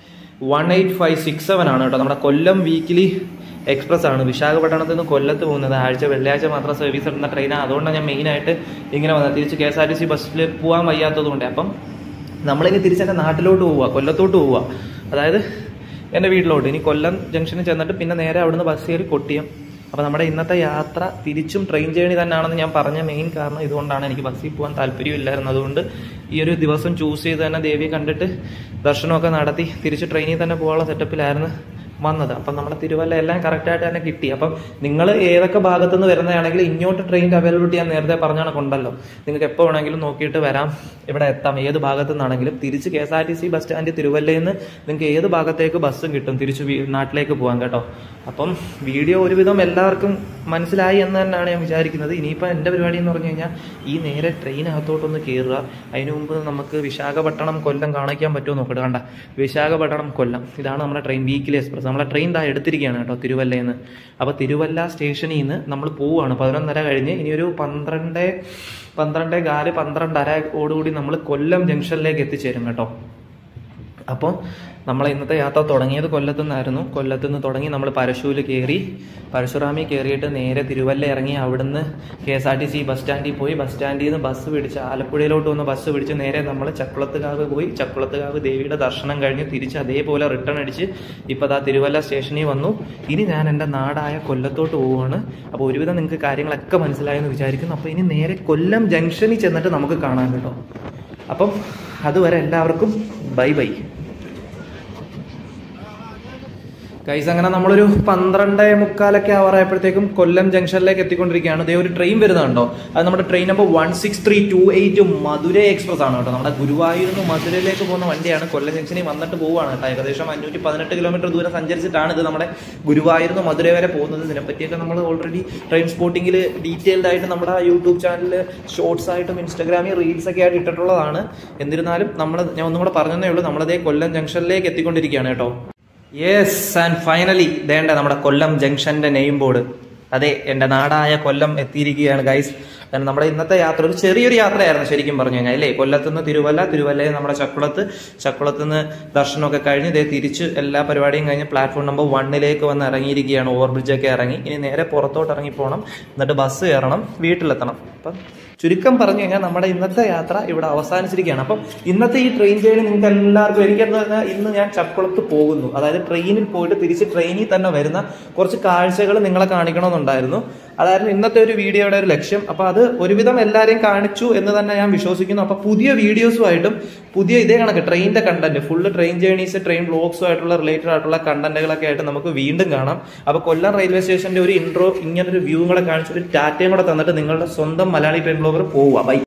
18567 കേട്ടോ. നമ്മുടെ കൊല്ലം വീക്കിലി എക്സ്പ്രസ് ആണ്. വിശാഖപട്ടണത്തിൽ നിന്ന് കൊല്ലത്ത് പോകുന്നത്. വെള്ളിയാഴ്ച മാത്രം സർവീസ് എടുക്കുന്ന ട്രെയിനാണ്. അതുകൊണ്ടാണ് ഞാൻ മെയിനായിട്ട് ഇങ്ങനെ വന്നത്. തിരിച്ച് KSRTC ബസ്സിൽ പോകാൻ വയ്യാത്തതുകൊണ്ട്. അപ്പം നമ്മളിനി തിരിച്ചെൻ്റെ നാട്ടിലോട്ട് പോവുക, കൊല്ലത്തോട്ട് പോവുക, അതായത് എൻ്റെ വീട്ടിലോട്ട്. ഇനി കൊല്ലം ജംഗ്ഷനിൽ ചെന്നിട്ട് പിന്നെ നേരെ അവിടുന്ന് ബസ് കയറി കൊട്ടിയം. അപ്പോൾ നമ്മുടെ ഇന്നത്തെ യാത്ര തിരിച്ചും ട്രെയിൻ ജേണി തന്നെയാണെന്ന് ഞാൻ പറഞ്ഞ മെയിൻ കാരണം ഇതുകൊണ്ടാണ്. എനിക്ക് ബസ്സിൽ പോകാൻ താല്പര്യമില്ലായിരുന്നു. അതുകൊണ്ട് ഈ ഒരു ദിവസം ചൂസ് ചെയ്ത് തന്നെ ദേവിയെ കണ്ടിട്ട് ദർശനമൊക്കെ നടത്തി തിരിച്ച് ട്രെയിനിൽ തന്നെ പോകാനുള്ള സെറ്റപ്പിലായിരുന്നു വന്നത്. അപ്പം നമ്മുടെ തിരുവല്ല എല്ലാം കറക്റ്റായിട്ട് തന്നെ കിട്ടി. അപ്പം നിങ്ങൾ ഏതൊക്കെ ഭാഗത്തുനിന്ന് വരുന്നതാണെങ്കിൽ ഇങ്ങോട്ട് ട്രെയിനിൻ്റെ അവൈലബിലിറ്റി ഞാൻ നേരത്തെ പറഞ്ഞാണ് കൊണ്ടല്ലോ. നിങ്ങൾക്ക് എപ്പോൾ വേണമെങ്കിലും നോക്കിയിട്ട് വരാം, ഇവിടെ എത്താം. ഏത് ഭാഗത്തു നിന്നാണെങ്കിലും തിരിച്ച് KSRTC ബസ് സ്റ്റാൻഡ് തിരുവല്ലയിൽ നിന്ന് നിങ്ങൾക്ക് ഏത് ഭാഗത്തേക്ക് ബസ്സും കിട്ടും തിരിച്ച് നാട്ടിലേക്ക് പോകാൻ കേട്ടോ. അപ്പം വീഡിയോ ഒരുവിധം എല്ലാവർക്കും മനസ്സിലായി എന്ന് തന്നെയാണ് ഞാൻ വിചാരിക്കുന്നത്. ഇനിയിപ്പോൾ എൻ്റെ പരിപാടി എന്ന് പറഞ്ഞു കഴിഞ്ഞാൽ ഈ നേരെ ട്രെയിനകത്തോട്ടൊന്ന് കയറുക. അതിന് മുമ്പ് നമുക്ക് വിശാഖപട്ടണം കൊല്ലം കാണിക്കാൻ പറ്റുമോ നോക്കട്ടെ. കണ്ട, വിശാഖപട്ടണം കൊല്ലം, ഇതാണ് നമ്മുടെ ട്രെയിൻ വീക്കിലി എക്സ്പ്രസ്. നമ്മളെ ട്രെയിൻ എടുത്തിരിക്കുകയാണ് കേട്ടോ തിരുവല്ലയിൽ നിന്ന്. അപ്പോൾ തിരുവല്ല സ്റ്റേഷനിൽ നിന്ന് നമ്മൾ പോവുകയാണ്. 11:30 കഴിഞ്ഞ് ഇനി ഒരു 12:15 12:30 ഓടുകൂടി നമ്മൾ കൊല്ലം ജംഗ്ഷനിലേക്ക് എത്തിച്ചേരും കേട്ടോ. അപ്പോൾ നമ്മൾ ഇന്നത്തെ യാത്ര തുടങ്ങിയത് കൊല്ലത്തുനിന്നായിരുന്നു. കൊല്ലത്തുനിന്ന് തുടങ്ങി നമ്മൾ പരശുവിൽ കയറി, പരശുറാമി കയറിയിട്ട് നേരെ തിരുവല്ല ഇറങ്ങി അവിടുന്ന് KSRTC ബസ് സ്റ്റാൻഡിൽ പോയി, ബസ് സ്റ്റാൻഡിൽ നിന്ന് ബസ് പിടിച്ച് ആലപ്പുഴയിലോട്ട് വന്ന് ബസ് പിടിച്ച് നേരെ നമ്മൾ ചക്കുളത്തുകാവ് പോയി, ചക്കുളത്തുകാവ് ദേവിയുടെ ദർശനം കഴിഞ്ഞ് തിരിച്ച് അതേപോലെ റിട്ടേൺ അടിച്ച് ഇപ്പോൾ ദാ തിരുവല്ല സ്റ്റേഷനിൽ വന്നു. ഇനി ഞാൻ എൻ്റെ നാടായ കൊല്ലത്തോട്ട് പോവുകയാണ്. അപ്പോൾ ഒരുവിധം നിങ്ങൾക്ക് കാര്യങ്ങളൊക്കെ മനസ്സിലായെന്ന് വിചാരിക്കുന്നു. അപ്പോൾ ഇനി നേരെ കൊല്ലം ജംഗ്ഷനിൽ ചെന്നിട്ട് നമുക്ക് കാണാൻ കേട്ടോ. അപ്പം അതുവരെ എല്ലാവർക്കും ബൈ ബൈ ഗൈസ്. അങ്ങനെ നമ്മളൊരു 12:45 ആവാറായപ്പോഴത്തേക്കും കൊല്ലം ജംഗ്ഷനിലേക്ക് എത്തിക്കൊണ്ടിരിക്കുകയാണ്. ഇതേ ഒരു ട്രെയിൻ വരുന്നുണ്ടോ, അത് നമ്മുടെ ട്രെയിൻ നമ്പർ 16328 മധുരൈ എക്സ്പ്രസ് ആണ് കേട്ടോ. നമ്മുടെ ഗുരുവായൂരിൽ നിന്ന് മധുരയിലേക്ക് പോകുന്ന വണ്ടിയാണ്. കൊല്ലം ജംഗ്ഷനിൽ വന്നിട്ട് പോവുകയാണ് കേട്ടോ. ഏകദേശം 518 കിലോമീറ്റർ ദൂരം സഞ്ചരിച്ചിട്ടാണ് ഇത് നമ്മുടെ ഗുരുവായൂരിൽ നിന്ന് മധുരൈ വരെ പോകുന്നത്. ഇതിനെപ്പറ്റിയൊക്കെ നമ്മൾ ഓൾറെഡി ട്രെയിൻ സ്പോട്ടിങ്ങിൽ ഡീറ്റെയിൽഡ് ആയിട്ട് നമ്മുടെ യൂട്യൂബ് ചാനലിൽ ഷോർട്സ് ആയിട്ടും ഇൻസ്റ്റാഗ്രാമിൽ റീൽസ് ഒക്കെ ആയിട്ട് ഇട്ടിട്ടുള്ളതാണ്. എന്നിരുന്നാലും ഞാൻ ഒന്നും കൂടെ പറഞ്ഞതേ ഉള്ളൂ, നമ്മളതേ കൊല്ലം ജംഗ്ഷനിലേക്ക് എത്തിക്കൊണ്ടിരിക്കുകയാണ് കേട്ടോ. യെസ്, ആൻഡ് ഫൈനലി ദേണ്ട നമ്മുടെ കൊല്ലം ജംഗ്ഷന്റെ നെയിം ബോർഡ്. അതെ, എൻ്റെ നാടായ കൊല്ലം എത്തിയിരിക്കുകയാണ് ഗൈസ്. കാരണം നമ്മുടെ ഇന്നത്തെ യാത്ര ഒരു ചെറിയൊരു യാത്രയായിരുന്നു ശരിക്കും പറഞ്ഞു കഴിഞ്ഞാൽ അല്ലേ. കൊല്ലത്തുനിന്ന് തിരുവല്ലയിൽ നമ്മുടെ ചക്കുളത്തുനിന്ന് ദർശനമൊക്കെ കഴിഞ്ഞ് ഇതേ തിരിച്ച് എല്ലാ പരിപാടിയും കഴിഞ്ഞ് പ്ലാറ്റ്ഫോം നമ്പർ 1 വന്ന് ഇറങ്ങിയിരിക്കുകയാണ്. ഓവർബ്രിഡ്ജൊക്കെ ഇറങ്ങി ഇനി നേരെ പുറത്തോട്ട് ഇറങ്ങി പോകണം, എന്നിട്ട് ബസ് കയറണം, വീട്ടിലെത്തണം. അപ്പം ചുരുക്കം പറഞ്ഞു കഴിഞ്ഞാൽ നമ്മുടെ ഇന്നത്തെ യാത്ര ഇവിടെ അവസാനിച്ചിരിക്കുകയാണ്. അപ്പം ഇന്നത്തെ ഈ ട്രെയിൻ ജേണി നിങ്ങൾക്ക് എല്ലാവർക്കും, എനിക്കെന്ന് പറഞ്ഞാൽ ഇന്ന് ഞാൻ ചക്കുളത്ത് പോകുന്നു, അതായത് ട്രെയിനിൽ പോയിട്ട് തിരിച്ച് ട്രെയിനിൽ തന്നെ വരുന്ന കുറച്ച് കാഴ്ചകൾ നിങ്ങളെ കാണിക്കണമെന്നുണ്ടായിരുന്നു. അതായിരുന്നു ഇന്നത്തെ ഒരു വീഡിയോയുടെ ഒരു ലക്ഷ്യം. അപ്പൊ അത് ഒരുവിധം എല്ലാവരെയും കാണിച്ചു എന്ന് തന്നെ ഞാൻ വിശ്വസിക്കുന്നു. അപ്പൊ പുതിയ വീഡിയോസുമായിട്ടും പുതിയ ഇതേ കണക്ക് ട്രെയിനിന്റെ content, full train journeys, train വ്ലോഗ്സും ആയിട്ടുള്ള റിലേറ്റഡ് ആയിട്ടുള്ള കണ്ടന്റുകളൊക്കെ ആയിട്ട് നമുക്ക് വീണ്ടും കാണാം. അപ്പൊ കൊല്ലം റെയിൽവേ സ്റ്റേഷന്റെ ഒരു ഇൻട്രോ, ഇങ്ങനൊരു വ്യൂ കൂടെ കാണിച്ചൊരു ടാറ്റയും കൂടെ തന്നിട്ട് നിങ്ങളുടെ സ്വന്തം മലയാളി ട്രെയിൻ ബ്ലോഗർ പോവുക. ബൈ.